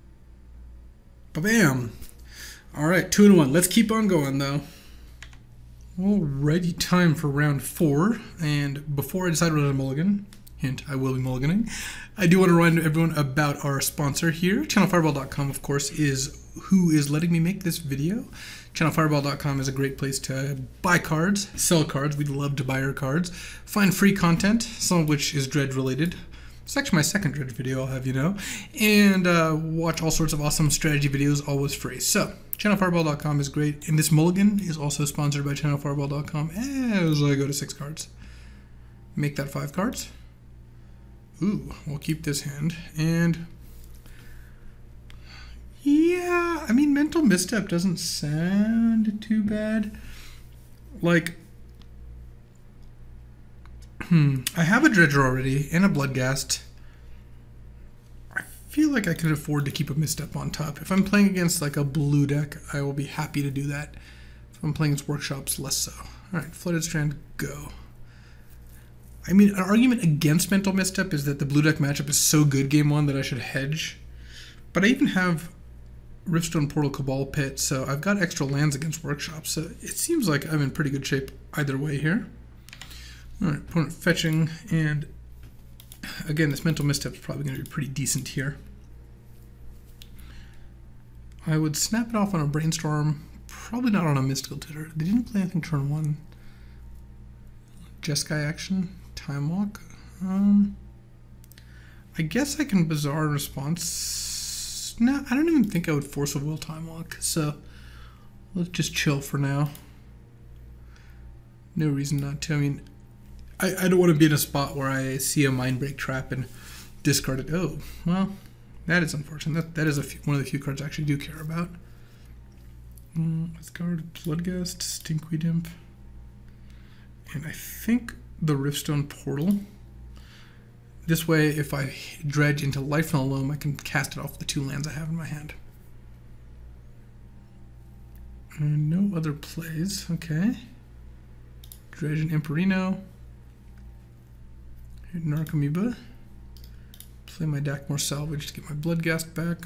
Ba-bam! Alright, 2-1. Let's keep on going, though. Alrighty, time for round 4. And before I decide whether to mulligan, hint, I will be mulliganing, I do want to remind everyone about our sponsor here. ChannelFireball.com, of course, is who is letting me make this video. ChannelFireball.com is a great place to buy cards, sell cards. We'd love to buy your cards. Find free content, some of which is Dredge related. It's actually my second Dredge video, I'll have you know. And watch all sorts of awesome strategy videos, always free. So, ChannelFireball.com is great. And this mulligan is also sponsored by ChannelFireball.com as I go to 6 cards. Make that 5 cards. Ooh, we'll keep this hand. And yeah, I mean, Mental Misstep doesn't sound too bad. Like, I have a Dredger already and a Bloodghast. I feel like I can afford to keep a Misstep on top. If I'm playing against like a blue deck, I will be happy to do that. If I'm playing against Workshops, less so. Alright, Flooded Strand, go. I mean, an argument against Mental Misstep is that the blue deck matchup is so good game 1 that I should hedge. But I even have Riftstone Portal Cabal Pit, so I've got extra lands against Workshops, so it seems like I'm in pretty good shape either way here. Alright, opponent fetching, and again, this Mental Misstep is probably going to be pretty decent here. I would snap it off on a Brainstorm, probably not on a Mystical Titter. They didn't play anything turn 1. Jeskai action, Time Walk. I guess I can Bizarre in response. No, I don't even think I would Force of Will Time Walk, so let's just chill for now. No reason not to. I mean, I don't want to be in a spot where I see a Mindbreak trap and discard it. Oh, well, that is unfortunate. That is one of the few cards I actually do care about. Let's guard Bloodghast, Stinkweed Imp. And I think the Riftstone Portal. This way, if I dredge into Lifelong Loam, I can cast it off the 2 lands I have in my hand. And no other plays. Okay. Dredge and Imperino. Hit Narcomoeba. Play my Dakmor Salvage to get my Bloodghast back.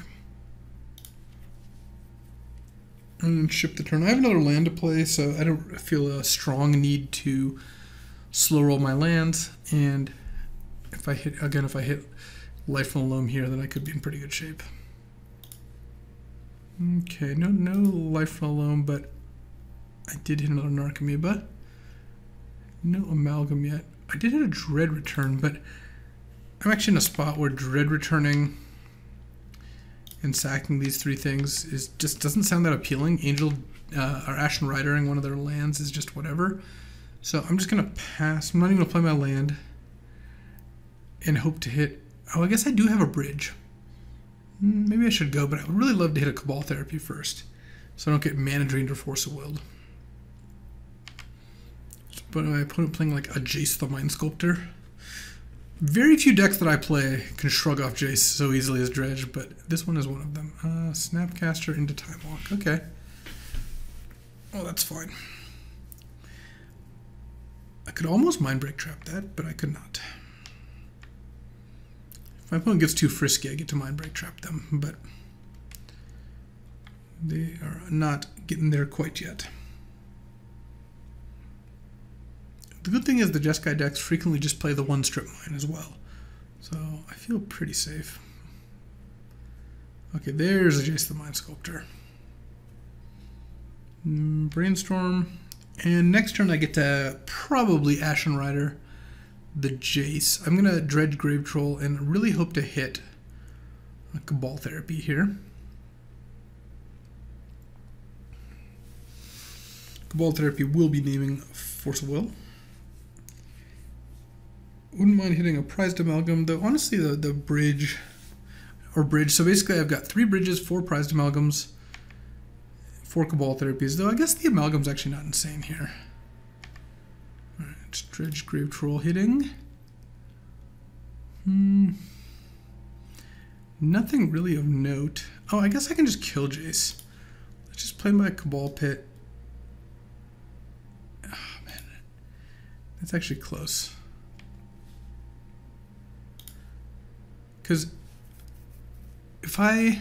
And ship the turn. I have another land to play, so I don't feel a strong need to slow roll my lands. And if I hit, again, if I hit Lifelong Loam here, then I could be in pretty good shape. Okay, no Lifelong Loam, but I did hit another Narcomoeba. No Amalgam yet. I did hit a Dread Return, but I'm actually in a spot where Dread Returning and sacking these 3 things is just doesn't sound that appealing. Angel or Ashen Ridering one of their lands is just whatever. So I'm just gonna pass. I'm not even gonna play my land and hope to hit. Oh, I guess I do have a bridge. Maybe I should go, but I would really love to hit a Cabal Therapy first, so I don't get Mana Drained or Force of Willed. But my opponent playing like a Jace the Mind Sculptor. Very few decks that I play can shrug off Jace so easily as Dredge, but this one is one of them. Snapcaster into Time Walk. Okay. Oh, that's fine. I could almost Mindbreak Trap that, but I could not. If my opponent gets too frisky, I get to Mindbreak Trap them, but they are not getting there quite yet. The good thing is the Jeskai decks frequently just play the 1 Strip Mine as well, so I feel pretty safe. Okay, there's a Jace the Mind Sculptor. Brainstorm, And next turn I get to probably Ashen Rider the Jace. I'm going to Dredge Grave Troll and really hope to hit a Cabal Therapy here. Cabal Therapy will be naming Force of Will. Wouldn't mind hitting a Prized Amalgam, though honestly the bridge, so basically I've got 3 bridges, 4 Prized Amalgams, 4 Cabal Therapies, though I guess the Amalgam's actually not insane here. Alright, it's Dredge Grave Troll hitting. Nothing really of note. Oh, I guess I can just kill Jace. Let's just play my Cabal Pit. Oh man, that's actually close. Because if I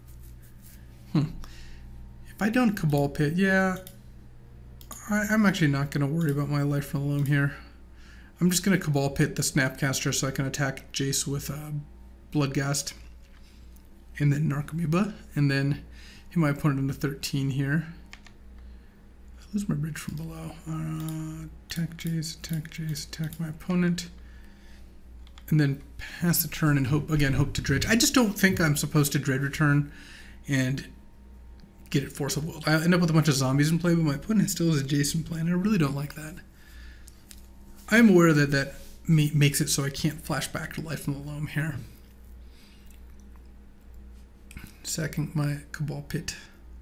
don't Cabal Pit, yeah, I'm actually not going to worry about my Life from the Loam here. I'm just going to Cabal Pit the Snapcaster so I can attack Jace with Bloodghast and then Narcomoeba, and then hit my opponent into 13 here. I lose my bridge from below. Attack Jace, attack my opponent. And then pass the turn and hope to dredge. I just don't think I'm supposed to dread return and get it Force of Will. I end up with a bunch of zombies in play, but my opponent still has a Jace in play, and I really don't like that. I'm aware that that makes it so I can't flash back to Life from the Loam here. Sacking my Cabal Pit.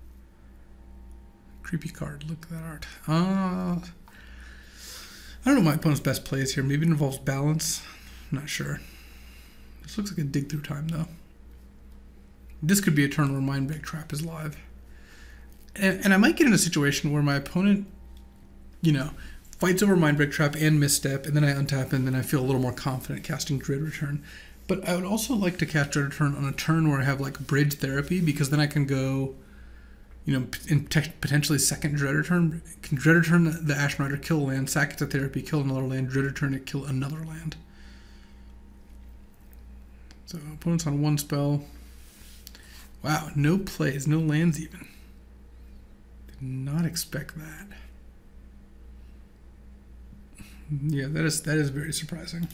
Creepy card, look at that art. I don't know what my opponent's best play is here. Maybe it involves balance. I'm not sure. This looks like a dig through time though. This could be a turn where Mindbreak Trap is live. And I might get in a situation where my opponent, you know, fights over Mindbreak Trap and Misstep, and then I untap, and then I feel a little more confident casting Dread Return. But I would also like to cast Dread Return on a turn where I have like Bridge Therapy, because then I can go, you know, in potentially second Dread Return. Can Dread Return the Ashen Rider, kill a land, sack it to Therapy, kill another land, Dread Return it, kill another land. So opponent's on 1 spell. Wow, no plays, no lands even. Did not expect that. Yeah, that is very surprising.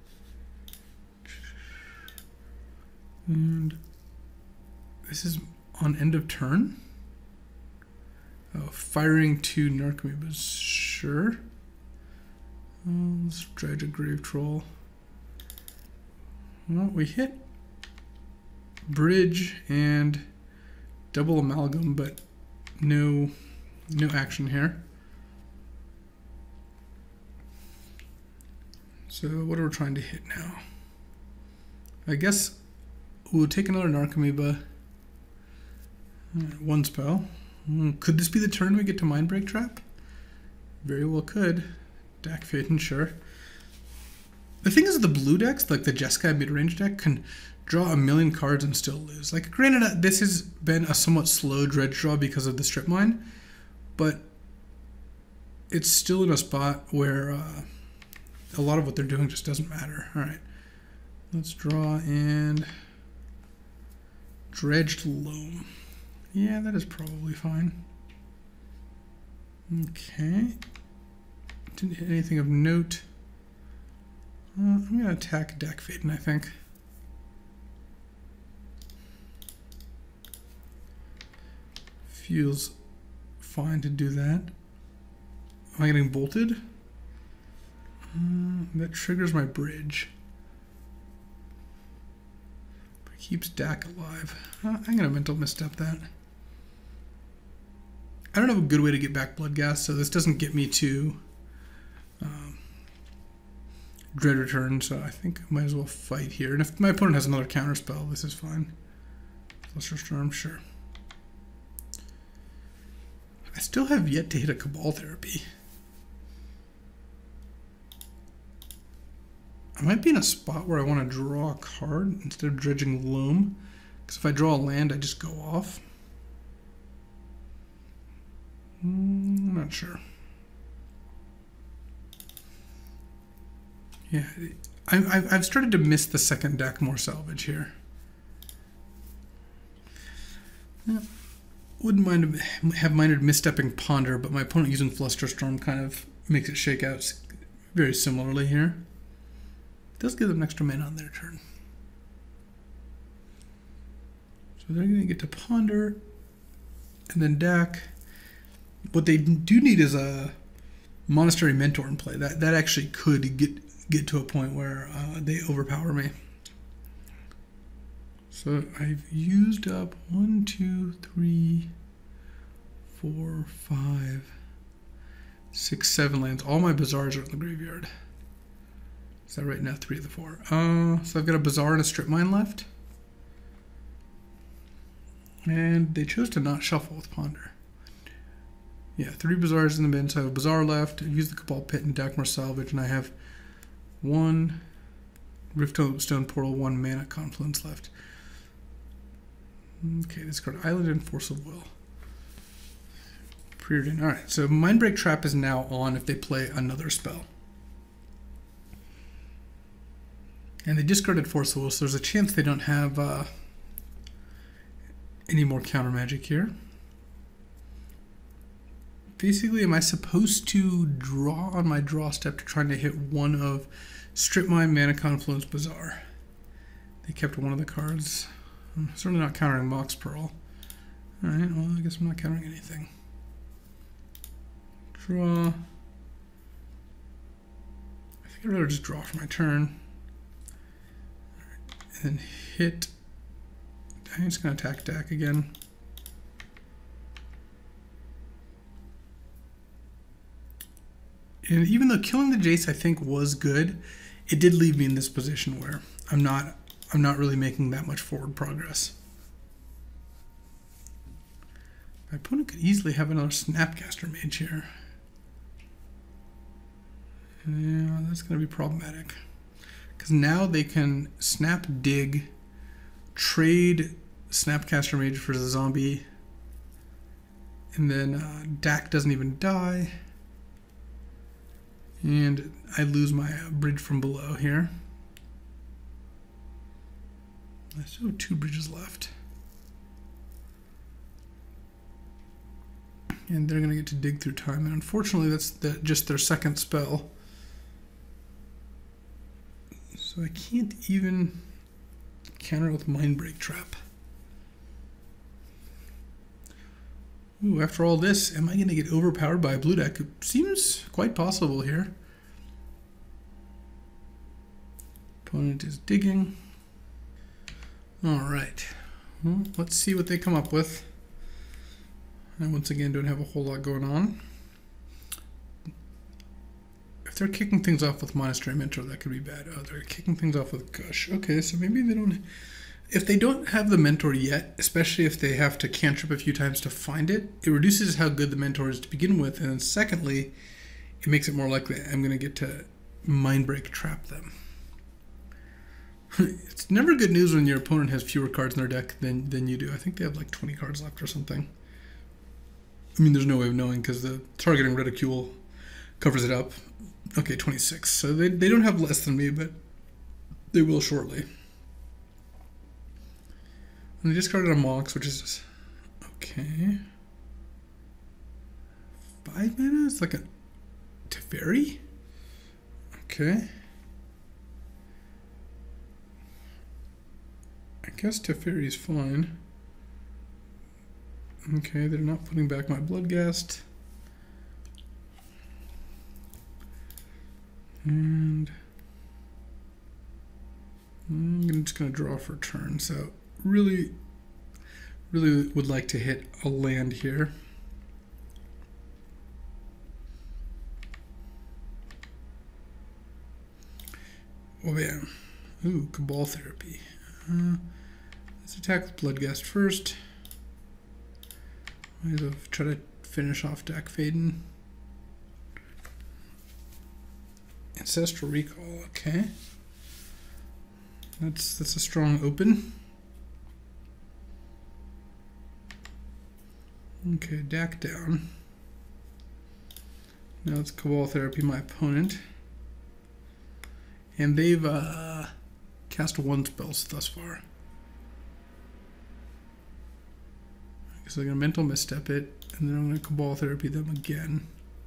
And this is on end of turn. Oh, firing 2 Narcomoebas, sure. Let's dredge a Grave Troll. Well, we hit Bridge and double Amalgam, but no action here. So what are we trying to hit now? I guess we'll take another Narcomoeba. 1 spell. Could this be the turn we get to Mindbreak Trap? Very well could. Dak Phaeton, sure. The thing is, the blue decks, like the Jeskai mid-range deck, can draw 1,000,000 cards and still lose. Like, granted, this has been a somewhat slow dredge draw because of the strip mine, but it's still in a spot where a lot of what they're doing just doesn't matter. All right, let's draw and Dredged Loam. Yeah, that is probably fine. Okay, didn't hit anything of note. I'm going to attack Dak Phaeton, I think. Feels fine to do that. Am I getting bolted? That triggers my bridge. But it keeps Dak alive. I'm going to mental misstep that. I don't have a good way to get back Bloodghast, so this doesn't get me to Dread Return, so I think I might as well fight here. And if my opponent has another counter spell, this is fine. Fluster Storm, sure. I still have yet to hit a Cabal Therapy. I might be in a spot where I want to draw a card instead of dredging Loam, because if I draw a land, I just go off. I'm not sure. Yeah, I've started to miss the second deck more salvage here. Yeah. wouldn't have minded misstepping Ponder, but my opponent using Flusterstorm kind of makes it shake out very similarly here. It does give them extra mana on their turn. So they're going to get to Ponder, and then Dak. What they do need is a Monastery Mentor in play. That actually could get to a point where they overpower me. So I've used up 1, 2, 3, 4, 5, 6, 7 lands. All my Bazaars are in the graveyard. Is that right now? 3 of the 4. So I've got a Bazaar and a Strip Mine left. And they chose to not shuffle with Ponder. Yeah, 3 Bazaars in the bin, so I have a Bazaar left. I've used the Cabal Pit and Dakmar Salvage, and I have 1 Riftstone Portal, 1 Mana Confluence left. Okay, this card, Island and Force of Will. Preordained. Alright, so Mindbreak Trap is now on if they play another spell. And they discarded Force of Will, so there's a chance they don't have any more counter magic here. Basically, am I supposed to draw on my draw step to trying to hit one of Strip Mine, Mana Confluence, Bazaar? They kept one of the cards. I'm certainly not countering Mox Pearl. Alright, well, I guess I'm not countering anything. Draw. I think I'd rather just draw for my turn. Alright, and then hit. I'm just going to attack Dak again. And even though killing the Jace I think was good, it did leave me in this position where I'm not really making that much forward progress. My opponent could easily have another Snapcaster Mage here. Yeah, that's going to be problematic. Because now they can Snap Dig, trade Snapcaster Mage for the zombie, and then Dak doesn't even die. And I lose my bridge from below here. I still have 2 bridges left. And they're going to get to dig through time. And unfortunately, that's just their second spell. So I can't even counter with Mindbreak Trap. Ooh, after all this, am I going to get overpowered by a blue deck? It seems quite possible here. Opponent is digging. Alright, well, let's see what they come up with. I once again don't have a whole lot going on. If they're kicking things off with Monastery Mentor, that could be bad. Oh, they're kicking things off with Gush. Okay, so maybe they don't... If they don't have the Mentor yet, especially if they have to cantrip a few times to find it, it reduces how good the Mentor is to begin with, and then secondly, it makes it more likely I'm going to get to Mindbreak Trap them. It's never good news when your opponent has fewer cards in their deck than you do. I think they have like 20 cards left or something. I mean, there's no way of knowing because the targeting reticule covers it up. Okay, 26. So they don't have less than me, but they will shortly. And they discarded a Mox, which is okay. 5 mana? It's like a Teferi? Okay. I guess Teferi is fine. Okay, they're not putting back my Bloodghast. And I'm just going to draw for a turn. So really would like to hit a land here. Oh yeah. Ooh, Cabal Therapy. Let's attack with Bloodghast first. I'll try to finish off Dak Faden. Ancestral Recall, okay. That's a strong open. Okay, Dak down. Now it's Cabal Therapy, my opponent. And they've cast 1 spell thus far. So I'm going to mental misstep it, and then I'm going to Cabal Therapy them again.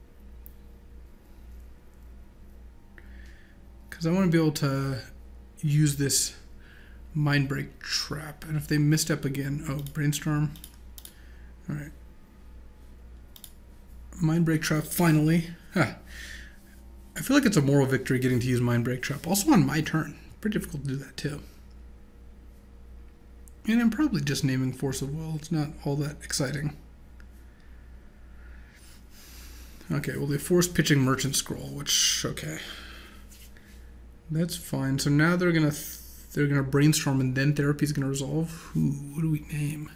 Because I want to be able to use this Mind Break trap. And if they misstep again, oh, Brainstorm. All right. Mind Break trap, finally. Huh. I feel like it's a moral victory getting to use Mind Break trap. Also on my turn. Pretty difficult to do that too. And I'm probably just naming Force of Will. It's not all that exciting. Okay, well they forced pitching Merchant Scroll, which, okay. That's fine. So now they're gonna brainstorm and then therapy's gonna resolve. Ooh, what do we name?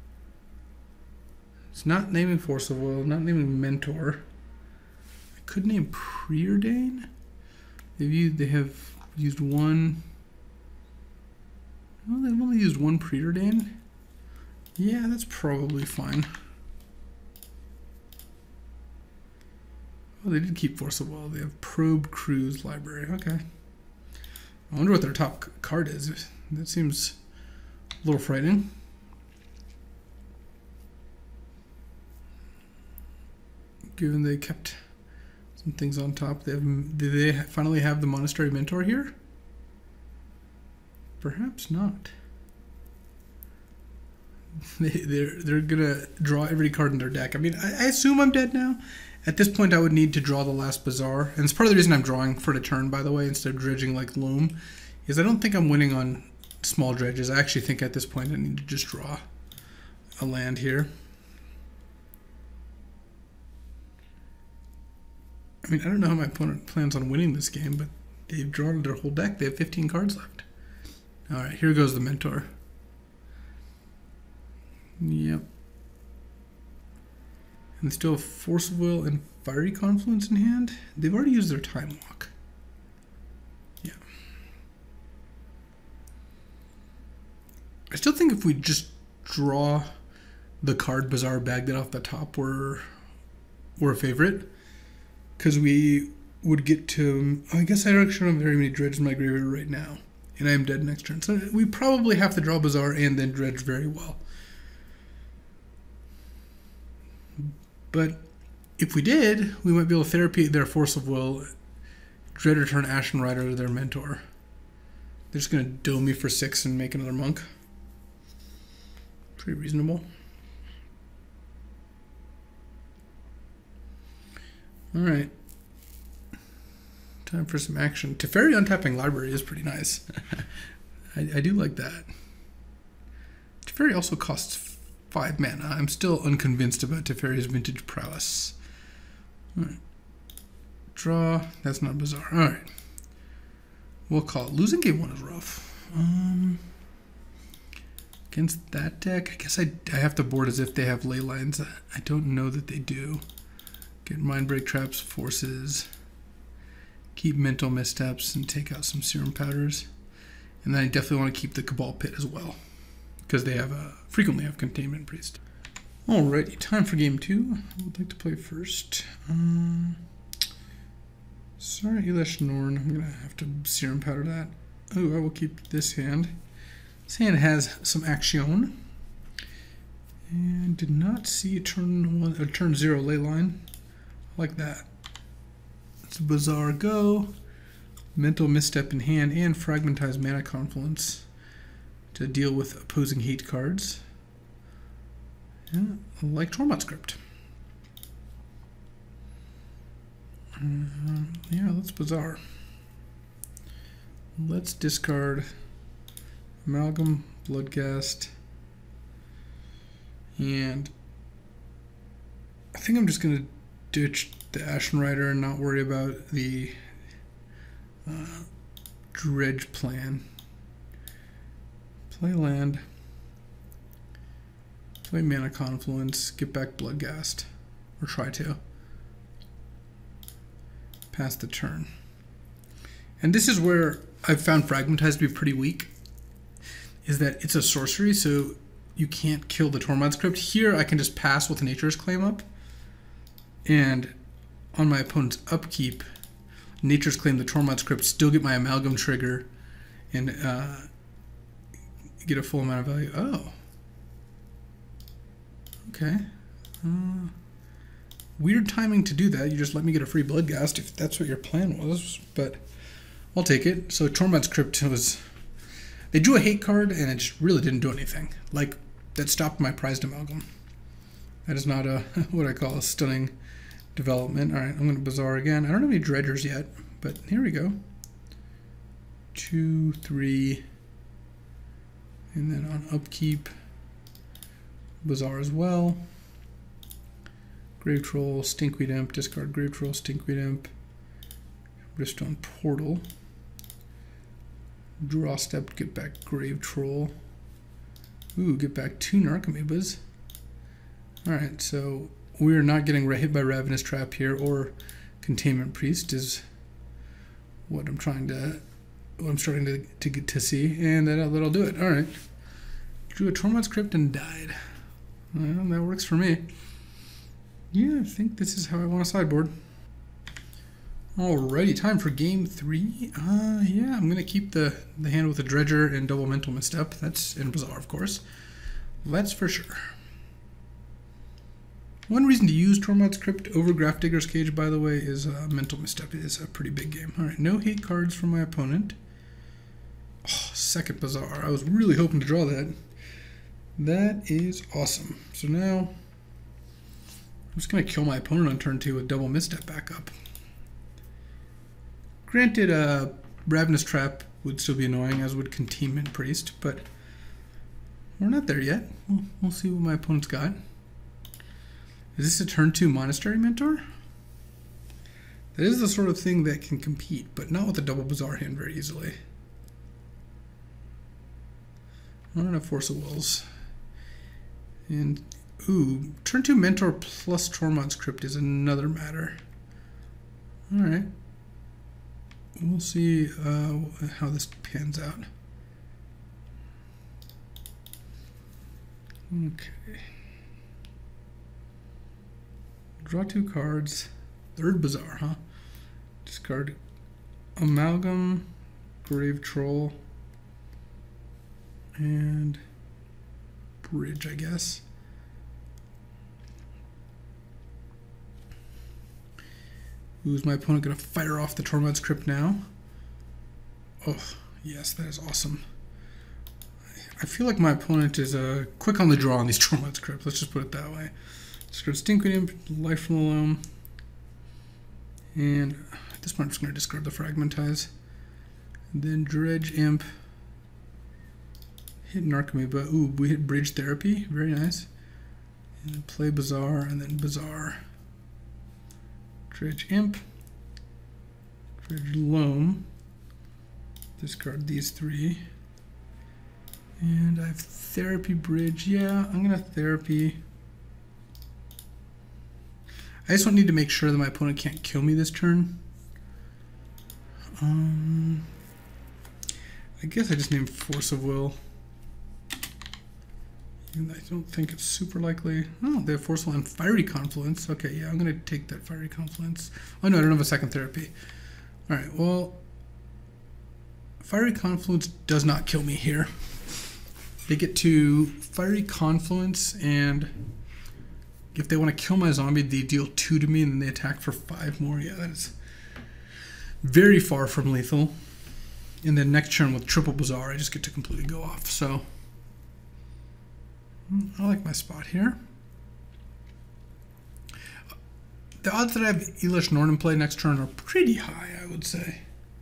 It's not naming Force of Will, not naming Mentor. I could name Preordain. They have used one. Well, they've only used one Preordain. Yeah, that's probably fine. Oh, they did keep Force of Will. They have Probe Cruise Library. Okay. I wonder what their top card is. That seems a little frightening. Given they kept some things on top, did they finally have the Monastery Mentor here? Perhaps not. They're gonna draw every card in their deck. I mean, I assume I'm dead now. At this point, I would need to draw the last Bazaar, and it's part of the reason I'm drawing for the turn, by the way, instead of dredging like Loam, is I don't think I'm winning on small dredges. I actually think at this point I need to just draw a land here. I mean, I don't know how my opponent plans on winning this game, but they've drawn their whole deck. They have 15 cards left. All right, here goes the Mentor. Yep. And they still have Force of Will and Fiery Confluence in hand. They've already used their Time Walk. Yeah. I still think if we just draw the card Bazaar Baghdad off the top, we're a favorite. Because we would get to... I guess I don't actually have very many dredges in my graveyard right now. And I am dead next turn. So we probably have to draw Bazaar and then dredge very well. But if we did, we might be able to therapy their Force of Will, dread return Ashen Rider to their Mentor. They're just going to dome me for 6 and make another monk. Pretty reasonable. Alright. Time for some action. Teferi untapping Library is pretty nice. I do like that. Teferi also costs 5 mana. I'm still unconvinced about Teferi's Vintage Prowess. Alright. Draw. That's not Bazaar. Alright. We'll call it. Losing game 1 is rough. Against that deck, I guess I have to board as if they have ley lines. I don't know that they do. Get Mind Break Traps, Forces, keep Mental Missteps, and take out some Serum Powders. And then I definitely want to keep the Cabal Pit as well, because they have frequently have Containment Priest. Alrighty, time for game 2. I would like to play first. Sorry, Elish Norn. I'm gonna have to Serum Powder that. Oh, I will keep this hand. This hand has some action. And did not see a turn 0 ley line. Like that. It's a Bazaar go. Mental Misstep in hand and Fragmentized Mana Confluence to deal with opposing hate cards. Yeah, like Tormod Script. Yeah, let's Bazaar. Let's discard Amalgam, Bloodghast, and I think I'm just going to ditch the Ashen Rider and not worry about the Dredge plan. Play land, play Mana Confluence, get back Bloodghast, or try to. Pass the turn. And this is where I've found Fragmentized to be pretty weak, is that it's a sorcery, so you can't kill the Tormod Script. Here I can just pass with Nature's Claim up, and on my opponent's upkeep, Nature's Claim, the Tormod Script, still get my Amalgam trigger, and get a full amount of value. Oh. Okay. Weird timing to do that. You just let me get a free Bloodghast if that's what your plan was, but I'll take it. So Tormod's Crypt was... They drew a hate card, and it just really didn't do anything. Like, that stopped my prized amalgam. That is not a what I call a stunning development. All right, I'm going to Bazaar again. I don't have any Dredgers yet, but here we go. 2, 3, and then on upkeep, Bazaar as well. Grave Troll, Stinkweed Imp, discard Grave Troll, Stinkweed Imp, Riftstone Portal. Draw step, get back Grave Troll. Ooh, get back 2 Narcomoebas. Alright, so we're not getting hit by Ravenous Trap here, or Containment Priest is what I'm starting to get to see, and that'll do it. Alright. Drew a Tormod's Crypt and died. Well, that works for me. Yeah, I think this is how I want to sideboard. Alrighty, time for game 3. Yeah, I'm going to keep the hand with the Dredger and double Mental Misstep. That's in Bazaar, of course. That's for sure. One reason to use Tormod's Crypt over Grafdigger's Cage, by the way, is Mental Misstep. It is a pretty big game. Alright, no hate cards from my opponent. Oh, second Bazaar. I was really hoping to draw that. That is awesome. So now, I'm just going to kill my opponent on turn 2 with double Misstep backup. Granted, Ravenous Trap would still be annoying, as would Containment Priest, but we're not there yet. We'll see what my opponent's got. Is this a turn 2 Monastery Mentor? That is the sort of thing that can compete, but not with a double Bazaar hand very easily. I don't have Force of Wills. And, ooh, turn 2 Mentor plus Tormod's Crypt is another matter. Alright. We'll see how this pans out. Okay. Draw 2 cards. Third Bazaar, huh? Discard Amalgam, Grave Troll, and Bridge, I guess. Who's my opponent going to fire off the Tormod's Crypt now? Oh, yes, that is awesome. I feel like my opponent is quick on the draw on these Tormod's Crypt. Let's just put it that way. Discard Stinkweed Imp, Life from the Loam. And at this point, I'm just going to discard the Fragmentize. And then Dredge Imp. Hit Narcomoeba. Ooh, we hit Bridge Therapy. Very nice. And then play Bazaar, and then Bazaar. Dredge Imp, Dredge Loam, discard these 3, and I have Therapy Bridge. Yeah, I'm going to Therapy. I just don't need to make sure that my opponent can't kill me this turn. I guess I just named Force of Will. And I don't think it's super likely. Oh, they have Force of Will and Fiery Confluence. Okay, yeah, I'm going to take that Fiery Confluence. Oh, no, I don't have a second Therapy. All right, well, Fiery Confluence does not kill me here. They get to Fiery Confluence, and if they want to kill my zombie, they deal 2 to me, and then they attack for 5 more. Yeah, that is very far from lethal. And then next turn with triple Bazaar, I just get to completely go off. So I like my spot here. The odds that I have Elish Norn in play next turn are pretty high, I would say.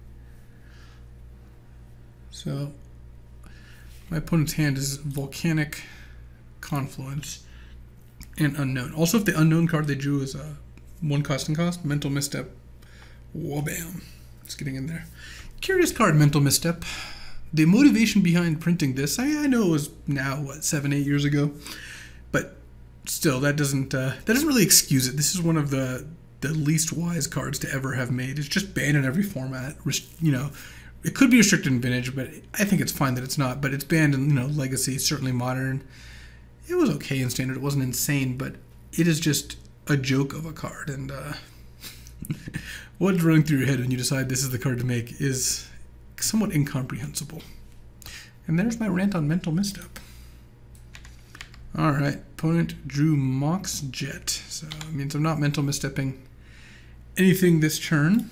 So my opponent's hand is Volcanic Confluence and Unknown. Also, if the Unknown card they drew is a 1 cost and cost, Mental Misstep, wabam. It's getting in there. Curious card, Mental Misstep. The motivation behind printing this, I know it was now, what, 7-8 years ago, but still, that doesn't really excuse it. This is one of the least wise cards to ever have made. It's just banned in every format. You know, it could be restricted in Vintage, but I think it's fine that it's not. But it's banned in, you know, Legacy, certainly Modern. It was okay in Standard. It wasn't insane, but it is just a joke of a card. And what's running through your head when you decide this is the card to make is somewhat incomprehensible. And there's my rant on Mental Misstep. Alright, opponent drew Mox Jet. So it means I'm not mental misstepping anything this turn.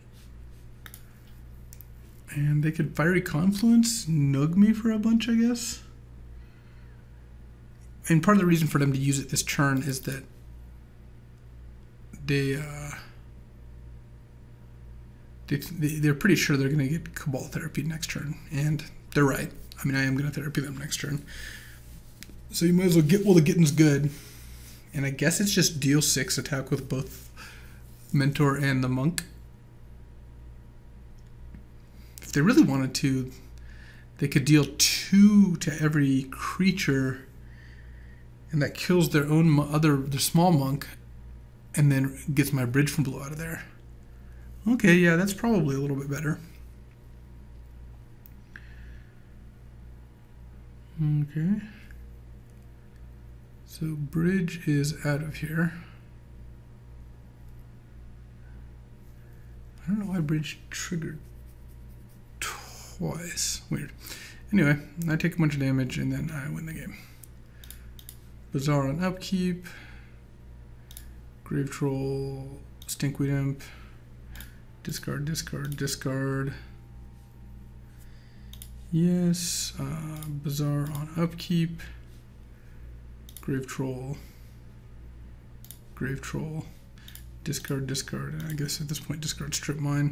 And they could Fiery Confluence, nug me for a bunch, I guess. And part of the reason for them to use it this turn is that they're pretty sure they're going to get Cabal Therapy next turn. And they're right. I mean, I am going to Therapy them next turn. So you might as well get while the getting's good. And I guess it's just deal 6 attack with both Mentor and the Monk. If they really wanted to, they could deal 2 to every creature, and that kills their own their small monk, and then gets my bridge from below out of there. Okay, yeah, that's probably a little bit better. Okay. So bridge is out of here. I don't know why bridge triggered twice. Weird. Anyway, I take a bunch of damage and then I win the game. Bazaar on upkeep. Grave Troll, Stinkweed Imp. Discard, discard, discard. Yes. Bazaar on upkeep. Grave Troll. Grave Troll. Discard, discard. And I guess at this point, discard Strip Mine.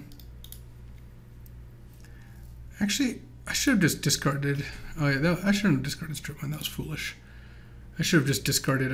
Actually, I should have just discarded. Oh yeah, I shouldn't have discarded Strip Mine. That was foolish. I should have just discarded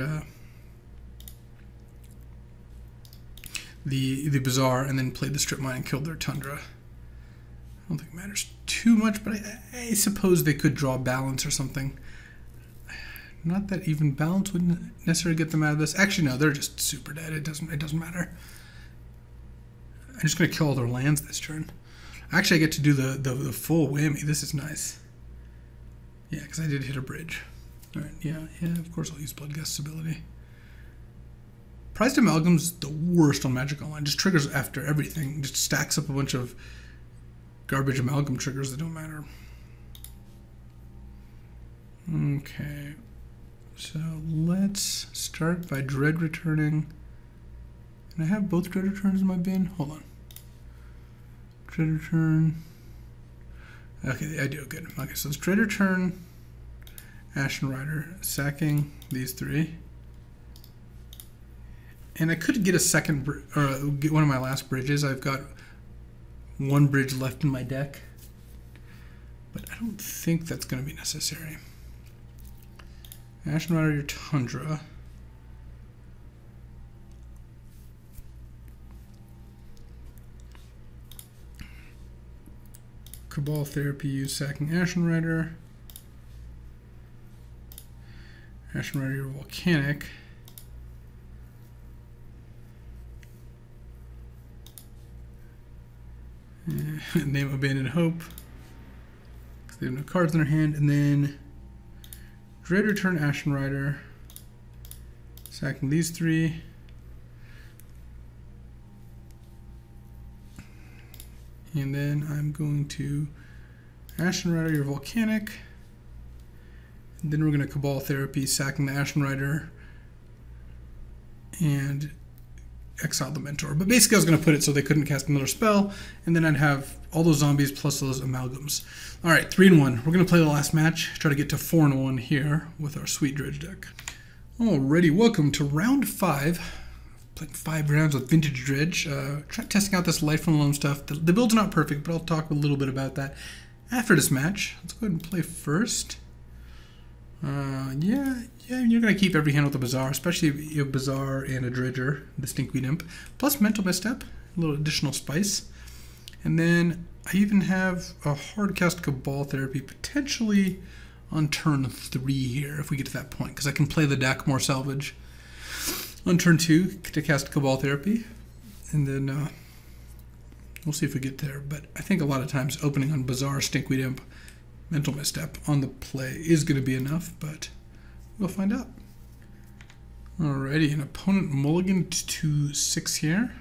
the Bazaar and then played the Strip Mine and killed their Tundra. I don't think it matters too much, but I suppose they could draw Balance or something. Not that even Balance wouldn't necessarily get them out of this. Actually, no, they're just super dead. It doesn't matter. I'm just gonna kill all their lands this turn. Actually, I get to do the full whammy. This is nice. Yeah, because I did hit a bridge. All right, yeah, of course I'll use Bloodgust's ability. Prized Amalgam's the worst on Magic Online. Just triggers after everything. Just stacks up a bunch of garbage Amalgam triggers that don't matter. Okay, so let's start by Dread returning. And I have both Dread returns in my bin. Hold on. Dread return. Okay, I do. Good. Okay, so it's Dread return, Ashen Rider, sacking these 3. And I could get a second, or get one of my last bridges. I've got 1 bridge left in my deck, but I don't think that's going to be necessary. Ashen Rider, your Tundra. Cabal Therapy, use sacking Ashen Rider. Ashen Rider, your Volcanic. Name Abandoned Hope. They have no cards in their hand. And then Dread return Ashen Rider. Sacking these 3. And then I'm going to Ashen Rider your Volcanic. And then we're going to Cabal Therapy, sacking the Ashen Rider. And exile the Mentor. But basically I was going to put it so they couldn't cast another spell, and then I'd have all those zombies plus those amalgams. Alright, 3-1. We're going to play the last match, try to get to 4-1 here with our sweet Dredge deck. Alrighty, welcome to round 5. Playing 5 rounds with Vintage Dredge. Testing out this Light from the Loam stuff. The build's not perfect, but I'll talk a little bit about that after this match. Let's go ahead and play first. Yeah, you're going to keep every hand with a Bazaar, especially if you have Bazaar and a Dredger, the Stinkweed Imp, plus Mental Misstep, a little additional spice. And then I even have a hard cast Cabal Therapy potentially on turn 3 here, if we get to that point, because I can play the deck more salvage on turn 2 to cast Cabal Therapy. And then we'll see if we get there. But I think a lot of times opening on Bazaar, Stinkweed Imp, Mental Misstep on the play is going to be enough, but we'll find out. Alrighty, an opponent mulligan to 6 here.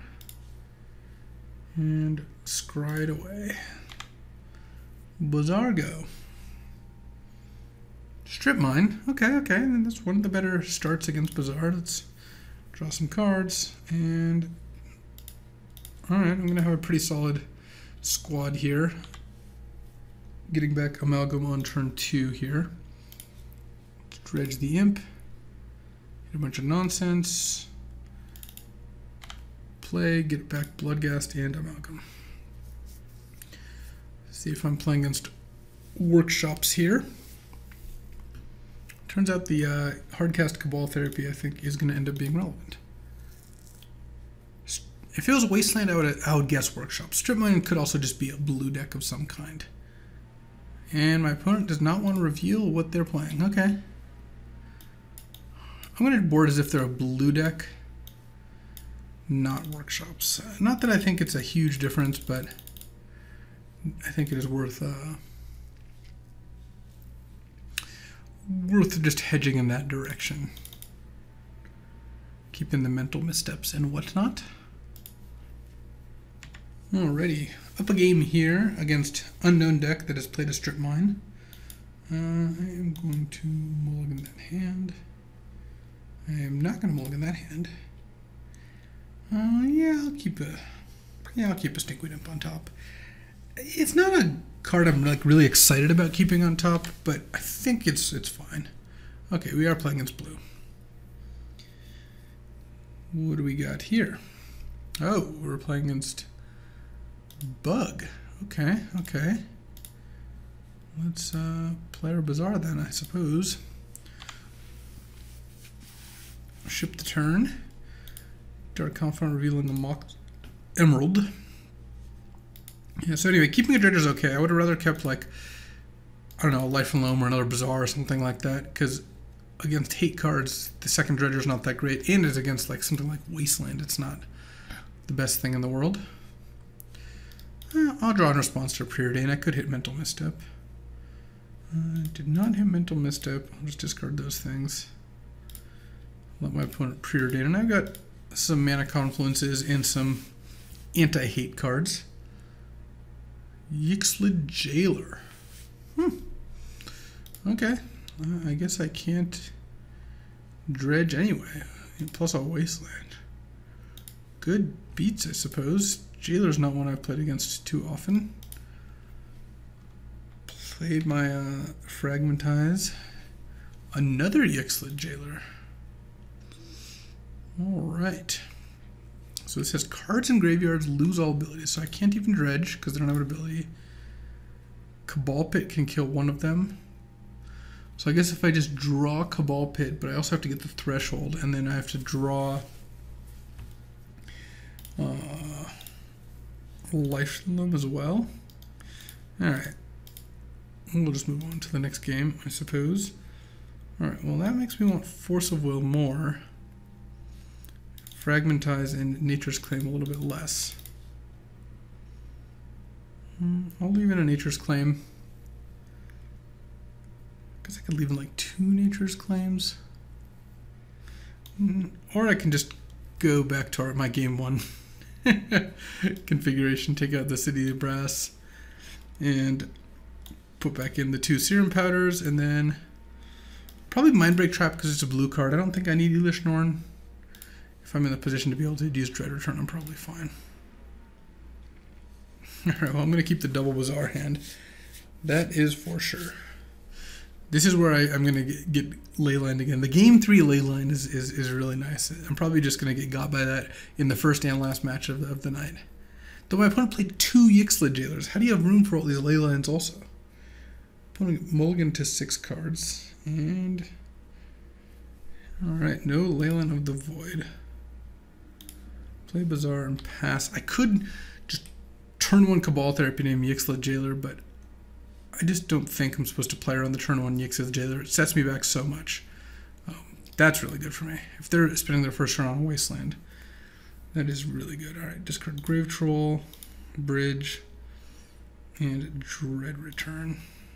And scryed away. Bazaar go. Just Strip Mine. Okay, okay. And that's one of the better starts against Bazaar. Let's draw some cards. And alright, I'm going to have a pretty solid squad here. Getting back Amalgam on turn 2 here. Let's dredge the Imp. Hit a bunch of nonsense. Play, get back Bloodghast and Amalgam. See if I'm playing against workshops here. Turns out the hardcast Cabal Therapy, I think, is going to end up being relevant. If it was Wasteland, I would guess workshop. Strip Mine could also just be a blue deck of some kind. And my opponent does not want to reveal what they're playing. Okay. I'm going to board as if they're a blue deck, not workshops. Not that I think it's a huge difference, but I think it is worth just hedging in that direction. Keeping the mental missteps and whatnot. Alrighty, up a game here against unknown deck that has played a Strip Mine. I am going to mulligan that hand. I am not going to mulligan that hand. Yeah, I'll keep a Stinkweed Imp on top. It's not a card I'm like really excited about keeping on top, but I think it's fine. Okay, we are playing against blue. What do we got here? Oh, we're playing against Bug. Okay, okay. Let's play our Bazaar then, I suppose. Ship the turn. Dark Confidant revealing a Mock Emerald. Yeah, so anyway, keeping a Dredge is okay. I would have rather kept, like, I don't know, Life and Loam or another Bazaar or something like that, because against hate cards, the second Dredger is not that great, and it's against, like, something like Wasteland. It's not the best thing in the world. I'll draw in response to a Preordain. I could hit Mental Misstep. Did not hit Mental Misstep. I'll just discard those things. Let my opponent Preordain. And I've got some Mana Confluences and some anti-hate cards. Yixlid Jailer. Okay. I guess I can't dredge anyway. Plus I'll Wasteland. Good beats, I suppose. Jailer's not one I've played against too often. Played my Fragmentize. Another Yixlid Jailer. Alright. So it says cards in graveyards lose all abilities. So I can't even dredge because they don't have an ability. Cabal Pit can kill one of them. So I guess if I just draw Cabal Pit, but I also have to get the Threshold, and then I have to draw Life in them as well. Alright. We'll just move on to the next game, I suppose. Alright, well that makes me want Force of Will more. Fragmentize and Nature's Claim a little bit less. I'll leave in a Nature's Claim. I guess I could leave in like 2 Nature's Claims. Or I can just go back to my game 1 configuration, take out the City of Brass, and put back in the 2 Serum Powders, and then probably Mindbreak Trap because it's a blue card. I don't think I need Elish Norn. If I'm in the position to be able to use Dread Return, I'm probably fine. Alright, well I'm going to keep the double Bazaar hand. That is for sure. This is where I'm going to get Leyline again. The game 3 Leyline is really nice. I'm probably just going to get got by that in the first and last match of the night. Though my opponent played 2 Yixlid Jailers. How do you have room for all these Leylines also? Opponent mulligan to 6 cards. And alright, no Leyline of the Void. Play Bazaar and pass. I could just turn 1 Cabal Therapy name Yixlid Jailer, but I just don't think I'm supposed to play around the turn 1 Yixlid Jailer. It sets me back so much. That's really good for me. If they're spending their first turn on a Wasteland, that is really good. Alright, discard Grave Troll, Bridge, and Dread Return.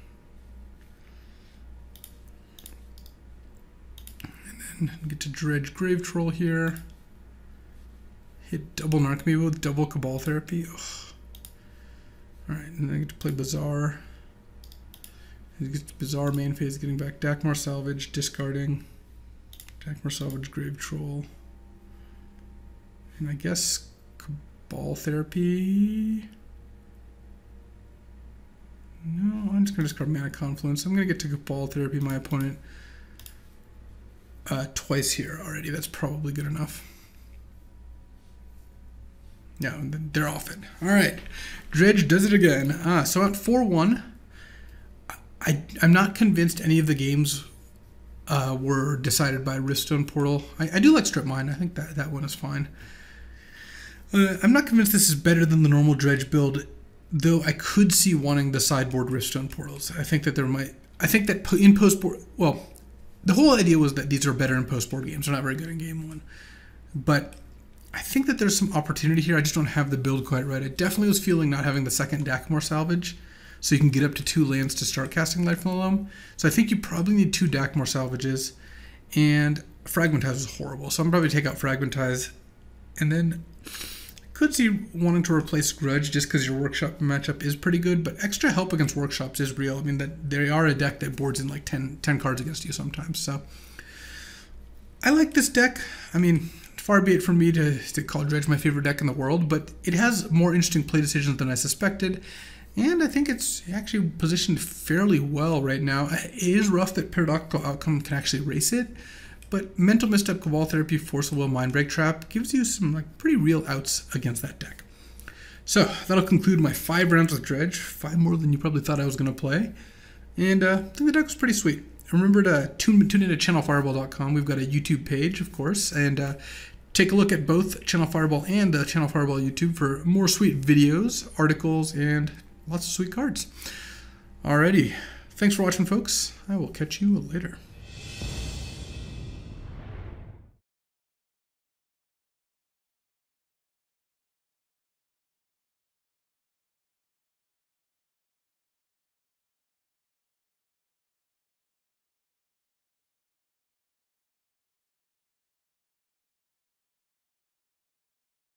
And then get to dredge Grave Troll here. Hit double Narcomoeba with double Cabal Therapy. Alright, and then I get to play Bazaar. It gets bizarre main phase, getting back Dakmar Salvage, discarding Dakmar Salvage, Grave Troll, and I guess Cabal Therapy. No, I'm just going to discard Mana Confluence. I'm going to get to Cabal Therapy my opponent twice here already. That's probably good enough. Yeah, they're off it. All right, Dredge does it again. So at 4-1, I'm not convinced any of the games were decided by Riftstone Portal. I do like Strip Mine. I think that one is fine. I'm not convinced this is better than the normal Dredge build, though I could see wanting the sideboard Riftstone Portals. I think that there might... I think that in post-board... Well, the whole idea was that these are better in post-board games. They're not very good in game one. But I think that there's some opportunity here. I just don't have the build quite right. I definitely was feeling not having the second Dakmar Salvage, so you can get up to 2 lands to start casting Life from the Loam. So I think you probably need 2 Dakmar Salvages, and Fragmentize is horrible. So I'm probably take out Fragmentize, and then could see wanting to replace Grudge just because your Workshop matchup is pretty good, but extra help against Workshops is real. I mean, that they are a deck that boards in like 10 cards against you sometimes. So I like this deck. I mean, far be it from me to call Dredge my favorite deck in the world, but it has more interesting play decisions than I suspected, and I think it's actually positioned fairly well right now. It is rough that Paradoxical Outcome can actually race it, but Mental Misstep, Cabal Therapy, Force of Will, Mindbreak Trap gives you some like pretty real outs against that deck. So that'll conclude my 5 rounds with Dredge, 5 more than you probably thought I was going to play, and I think the deck was pretty sweet. Remember to tune in to ChannelFireball.com. We've got a YouTube page, of course, and take a look at both Channel Fireball and Channel Fireball YouTube for more sweet videos, articles, and lots of sweet cards. Alrighty, thanks for watching, folks. I will catch you later.